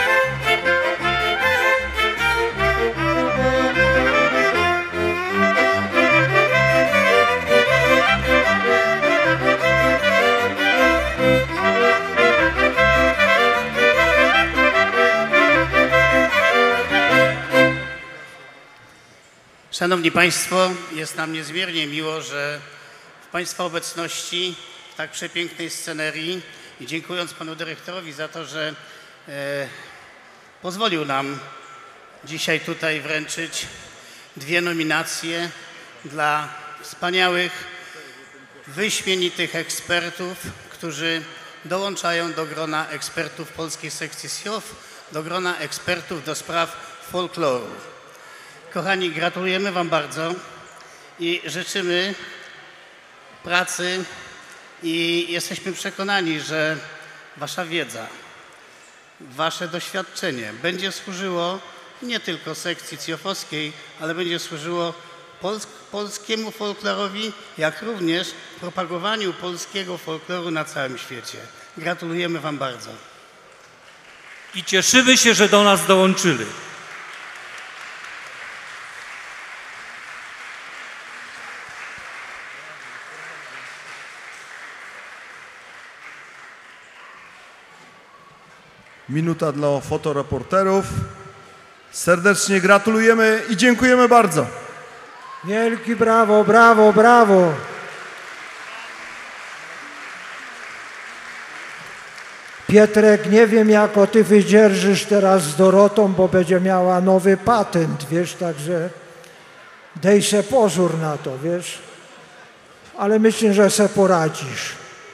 Szanowni Państwo, jest nam niezmiernie miło, że w Państwa obecności w tak przepięknej scenerii i dziękując Panu Dyrektorowi za to, że e, pozwolił nam dzisiaj tutaj wręczyć dwie nominacje dla wspaniałych, wyśmienitych ekspertów, którzy dołączają do grona ekspertów polskiej sekcji S I O W, do grona ekspertów do spraw folkloru. Kochani, gratulujemy Wam bardzo i życzymy pracy i jesteśmy przekonani, że Wasza wiedza, Wasze doświadczenie będzie służyło nie tylko sekcji S I O W-owskiej, ale będzie służyło pols polskiemu folklorowi, jak również propagowaniu polskiego folkloru na całym świecie. Gratulujemy Wam bardzo.
I cieszymy się, że do nas dołączyli.
Minuta dla fotoreporterów. Serdecznie gratulujemy i dziękujemy bardzo.
Wielki brawo, brawo, brawo. Pietrek, nie wiem, jak ty wydzierżysz teraz z Dorotą, bo będzie miała nowy patent, wiesz, także dej se pozór na to, wiesz. Ale myślę, że se poradzisz.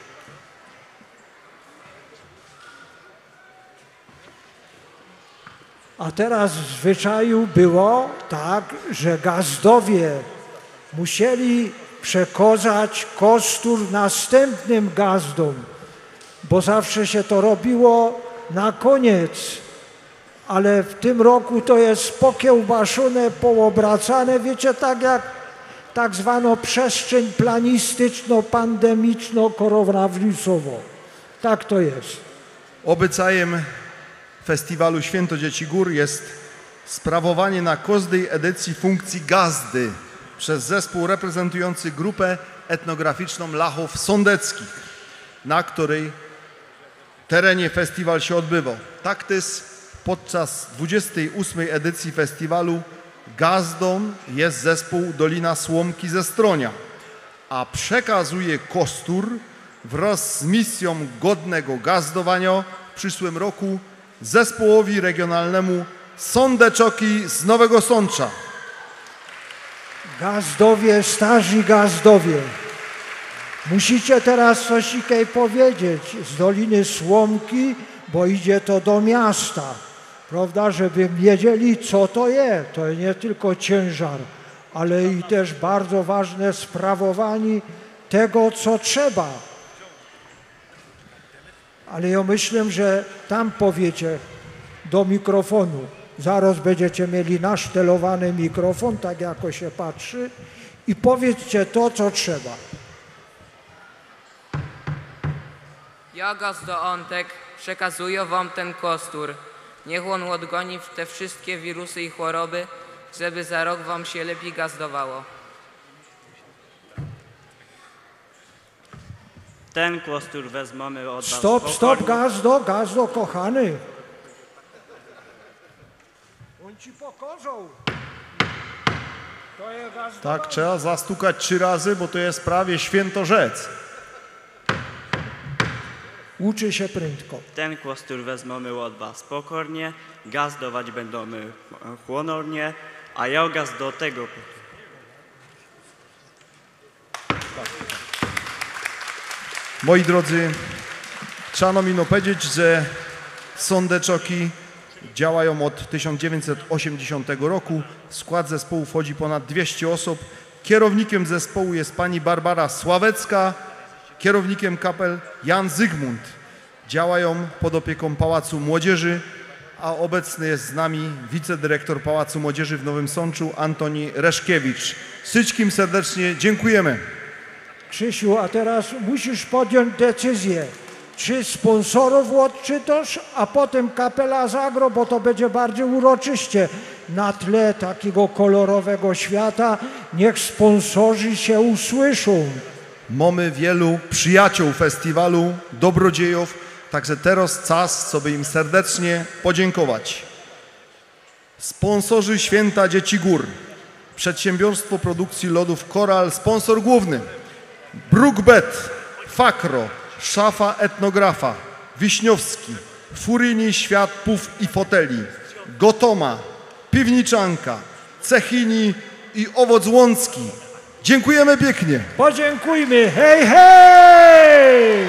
A teraz w zwyczaju było tak, że gazdowie musieli przekazać kostur następnym gazdom, bo zawsze się to robiło na koniec. Ale w tym roku to jest pokiełbaszone, poobracane, wiecie, tak jak tak zwaną przestrzeń planistyczno-pandemiczno-koronawirusową. Tak to jest.
Obyczajem Festiwalu Święto Dzieci Gór jest sprawowanie na każdej edycji funkcji gazdy przez zespół reprezentujący grupę etnograficzną Lachów Sądeckich, na której terenie festiwal się odbywał. Tak też podczas dwudziestej ósmej edycji festiwalu gazdą jest zespół Dolina Słomki ze Stronia, a przekazuje kostur wraz z misją godnego gazdowania w przyszłym roku zespołowi regionalnemu Sądeczoki z Nowego Sącza.
Gazdowie, starzy gazdowie, musicie teraz coś ikej powiedzieć z Doliny Słomki, bo idzie to do miasta, prawda, żeby wiedzieli, co to jest. To nie tylko ciężar, ale i też bardzo ważne sprawowanie tego, co trzeba. Ale ja myślę, że tam powiecie do mikrofonu. Zaraz będziecie mieli nasztelowany mikrofon, tak jako się patrzy, i powiedzcie to, co trzeba.
Ja, gazdo Antek, przekazuję wam ten kostur. Niech on odgoni te wszystkie wirusy i choroby, żeby za rok wam się lepiej gazdowało.
Ten kostur wezmamy od was.
Stop, stop, gazdo, gazdo, kochany. On ci pokazał. To jest gazdo.
Tak, trzeba zastukać trzy razy, bo to jest prawie świętorzec.
Uczy się prędko.
Ten kostur wezmamy od was pokornie, gazdować będziemy honornie, a ja gaz do tego.
Moi drodzy, trzeba mi no powiedzieć, że sądeczoki działają od tysiąc dziewięćset osiemdziesiątego roku. W skład zespołu wchodzi ponad dwieście osób. Kierownikiem zespołu jest pani Barbara Sławecka, kierownikiem kapel Jan Zygmunt. Działają pod opieką Pałacu Młodzieży, a obecny jest z nami wicedyrektor Pałacu Młodzieży w Nowym Sączu Antoni Reszkiewicz. Wszystkim serdecznie dziękujemy.
Krzysiu, a teraz musisz podjąć decyzję, czy sponsorów odczytasz, a potem kapela Zagro, bo to będzie bardziej uroczyście. Na tle takiego kolorowego świata niech sponsorzy się usłyszą.
Mamy wielu przyjaciół festiwalu, dobrodziejów, także teraz czas, żeby im serdecznie podziękować. Sponsorzy Święta Dzieci Gór, Przedsiębiorstwo Produkcji Lodów Koral, sponsor główny, Brookbet, Fakro, Szafa Etnografa, Wiśniowski, Furini Świat Puf i Foteli, Gotoma, Piwniczanka, Cechini i Owoc Łącki. Dziękujemy pięknie.
Podziękujmy. Hej, hej!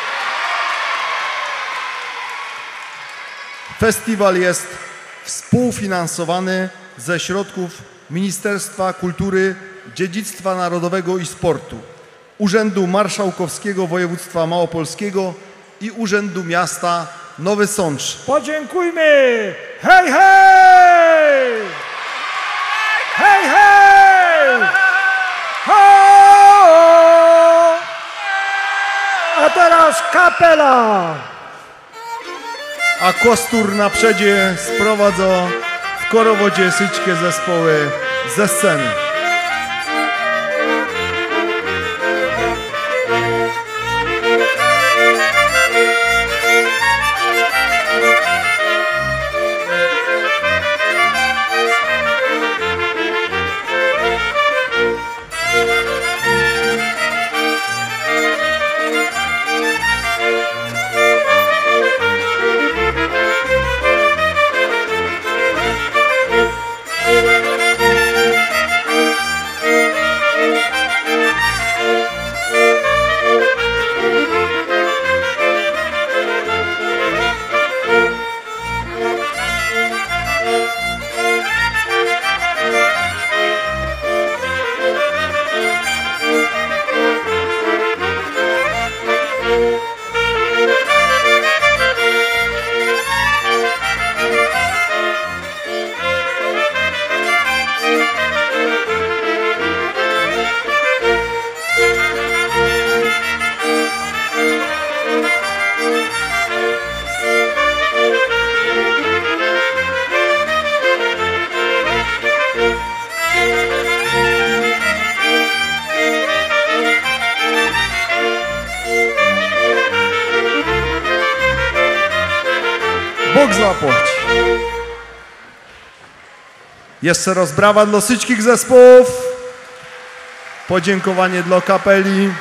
Festiwal jest współfinansowany ze środków Ministerstwa Kultury, Dziedzictwa Narodowego i Sportu, Urzędu Marszałkowskiego Województwa Małopolskiego i Urzędu Miasta Nowy Sącz.
Podziękujmy! Hej, hej! Hej, hej! Ho! A teraz kapela!
A kostur na przedzie sprowadza w korowodzie wszystkie zespoły ze sceny. Bóg zapłać. Jeszcze raz brawa dla wszystkich zespołów. Podziękowanie dla kapeli.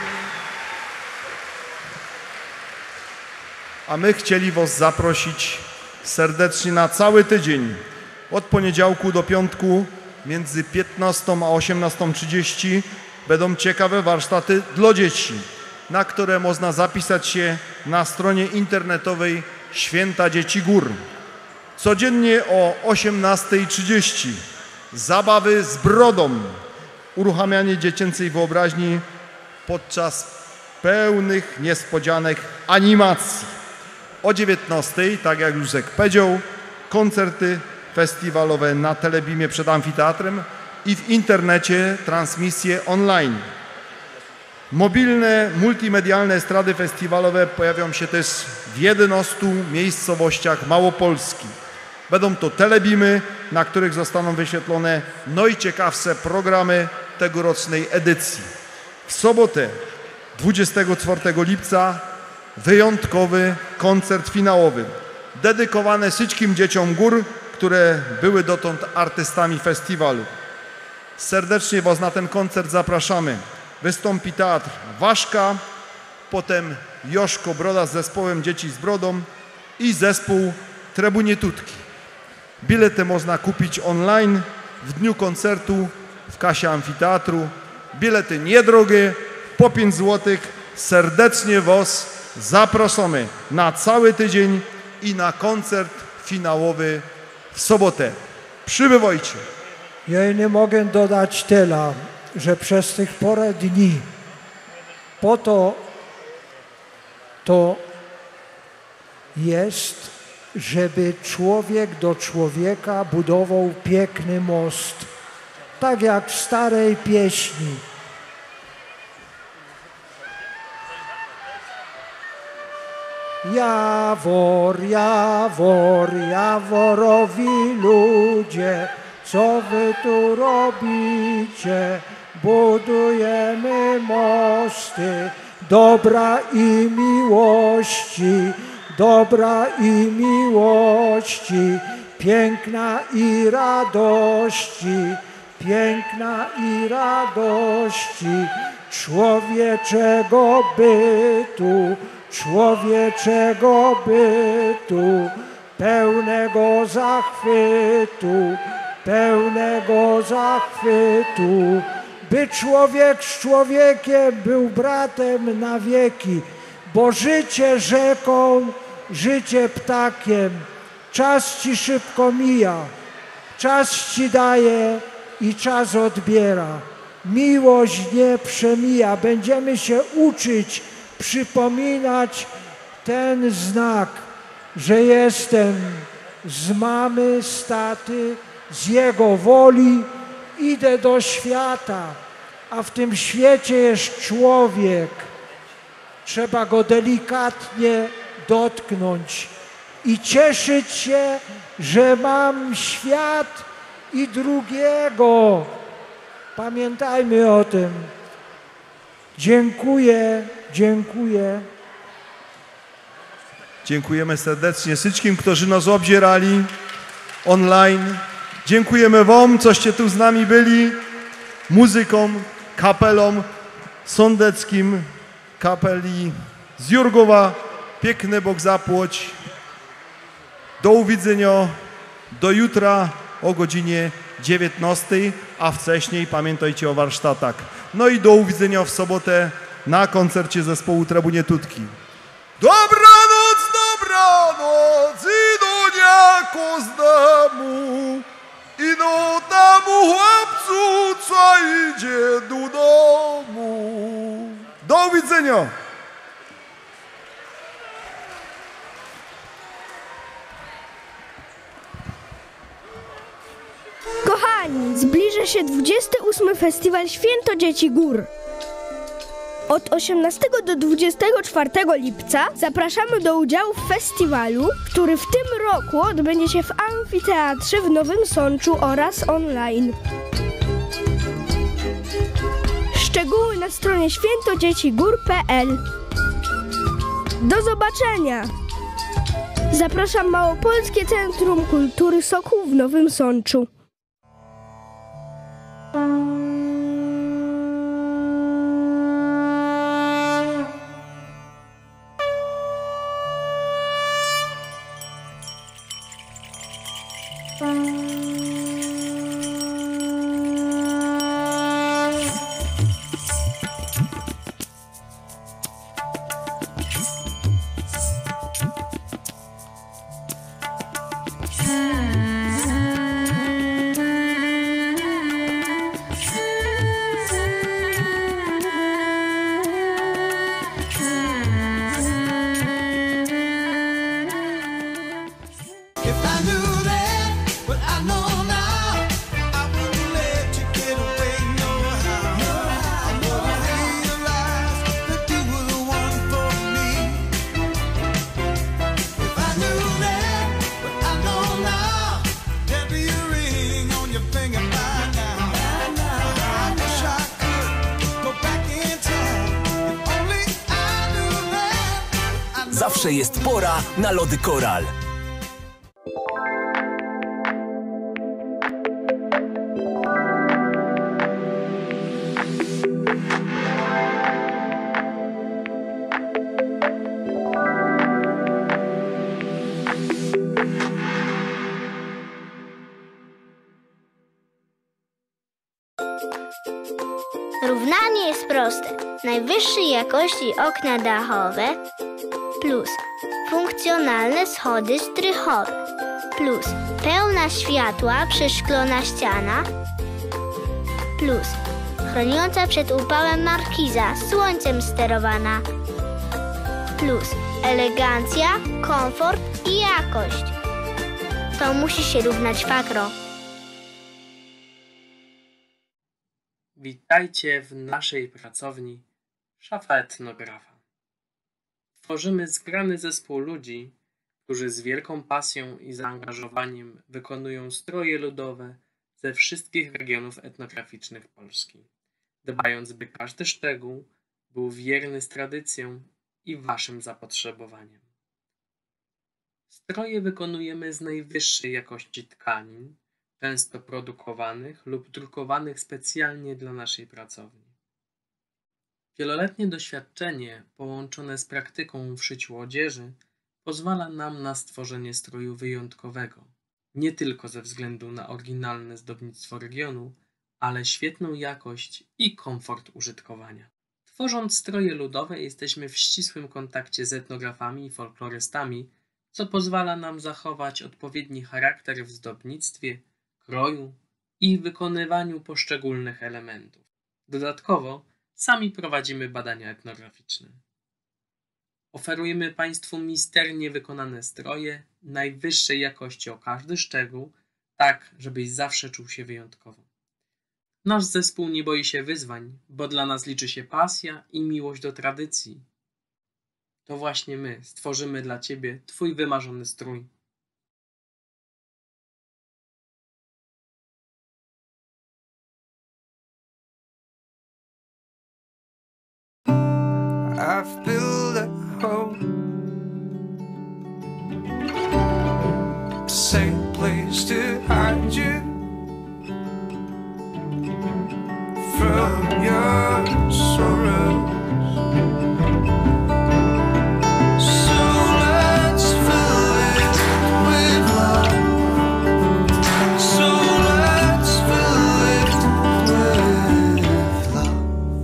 A my chcieli was zaprosić serdecznie na cały tydzień. Od poniedziałku do piątku między piętnastą a osiemnastą trzydzieści będą ciekawe warsztaty dla dzieci, na które można zapisać się na stronie internetowej Święta Dzieci Gór. Codziennie o osiemnastej trzydzieści zabawy z brodą, uruchamianie dziecięcej wyobraźni podczas pełnych niespodzianek animacji. O dziewiętnastej, tak jak Józek powiedział, koncerty festiwalowe na Telebimie przed amfiteatrem i w internecie transmisje online. Mobilne, multimedialne estrady festiwalowe pojawią się też w jedenastu miejscowościach Małopolski. Będą to telebimy, na których zostaną wyświetlone najciekawsze programy tegorocznej edycji. W sobotę dwudziestego czwartego lipca wyjątkowy koncert finałowy dedykowany wszystkim dzieciom gór, które były dotąd artystami festiwalu. Serdecznie Was na ten koncert zapraszamy. Wystąpi Teatr Waszka, potem Joszko Broda z zespołem Dzieci z Brodą i zespół Trebunietutki. Bilety można kupić online w dniu koncertu w kasie amfiteatru. Bilety niedrogie, po pięć złotych. Serdecznie Was zapraszamy na cały tydzień i na koncert finałowy w sobotę. Przybywajcie.
Ja nie mogę dodać tyle, że przez tych parę dni po to to jest, żeby człowiek do człowieka budował piękny most, tak jak w starej pieśni. Jawor, Jawor, Jaworowi ludzie, co wy tu robicie? Budujemy mosty dobra i miłości, dobra i miłości, piękna i radości, piękna i radości, człowieczego bytu, człowieczego bytu, pełnego zachwytu, pełnego zachwytu, by człowiek z człowiekiem był bratem na wieki, bo życie rzeką, życie ptakiem, czas ci szybko mija, czas ci daje i czas odbiera. Miłość nie przemija, będziemy się uczyć, przypominać ten znak, że jestem z mamy, z taty, z jego woli, idę do świata, a w tym świecie jest człowiek. Trzeba go delikatnie dotknąć i cieszyć się, że mam świat i drugiego. Pamiętajmy o tym. Dziękuję, dziękuję.
Dziękujemy serdecznie wszystkim, którzy nas obzierali online. Dziękujemy Wam, coście tu z nami byli, muzykom, kapelom sądeckim, kapeli z Jurgowa. Piękny Bóg zapłoć. Do uwidzenia, do jutra o godzinie dziewiętnastej, a wcześniej pamiętajcie o warsztatach. No i do uwidzenia w sobotę na koncercie zespołu Trebunietutki. Dobranoc, dobranoc, i do niejako z domu, i do temu chłopcu, co idzie do domu. Do widzenia.
Kochani, zbliża się dwudziesty ósmy Festiwal Święto Dzieci Gór. Od osiemnastego do dwudziestego czwartego lipca zapraszamy do udziału w festiwalu, który w tym roku odbędzie się w amfiteatrze w Nowym Sączu oraz online. Szczegóły na stronie święto dzieci gór kropka pe el. Do zobaczenia! Zapraszam Małopolskie Centrum Kultury Sokół w Nowym Sączu.
zawsze jest pora na lody Koral.
Równanie jest proste. Najwyższej jakości okna dachowe plus funkcjonalne schody strychowe plus pełna światła przeszklona ściana plus chroniąca przed upałem markiza słońcem sterowana plus elegancja, komfort i jakość. To musi się równać Fakro.
Witajcie w naszej pracowni Szafa Etnografa. Tworzymy zgrany zespół ludzi, którzy z wielką pasją i zaangażowaniem wykonują stroje ludowe ze wszystkich regionów etnograficznych Polski, dbając, by każdy szczegół był wierny z tradycją i waszym zapotrzebowaniem. Stroje wykonujemy z najwyższej jakości tkanin, często produkowanych lub drukowanych specjalnie dla naszej pracowni. Wieloletnie doświadczenie połączone z praktyką w szyciu odzieży pozwala nam na stworzenie stroju wyjątkowego, nie tylko ze względu na oryginalne zdobnictwo regionu, ale świetną jakość i komfort użytkowania. Tworząc stroje ludowe jesteśmy w ścisłym kontakcie z etnografami i folklorystami, co pozwala nam zachować odpowiedni charakter w zdobnictwie, kroju i wykonywaniu poszczególnych elementów. Dodatkowo sami prowadzimy badania etnograficzne. Oferujemy Państwu misternie wykonane stroje najwyższej jakości o każdy szczegół, tak żebyś zawsze czuł się wyjątkowo. Nasz zespół nie boi się wyzwań, bo dla nas liczy się pasja i miłość do tradycji. To właśnie my stworzymy dla Ciebie Twój wymarzony strój.
I've built a home, a safe place to hide you from your sorrows. So let's fill it with love. So let's fill it with love.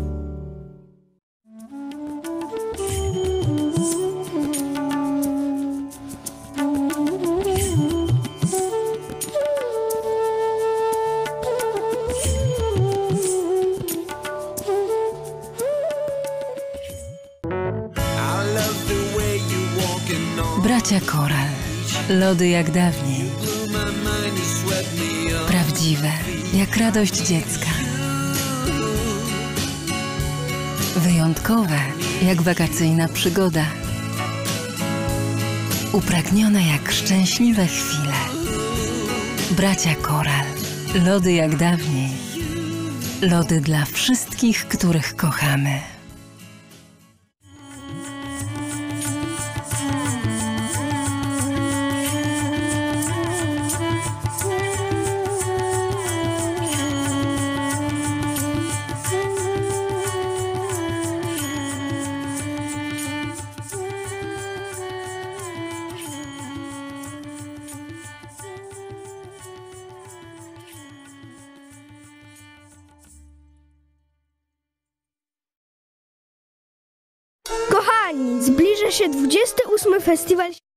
Bracia Koral. Lody jak dawniej. Prawdziwe, jak radość dziecka. Wyjątkowe, jak wakacyjna przygoda. Upragnione jak szczęśliwe chwile. Bracia Koral. Lody jak dawniej. Lody dla wszystkich, których kochamy.
Kochani, zbliża się dwudziesty ósmy Festiwal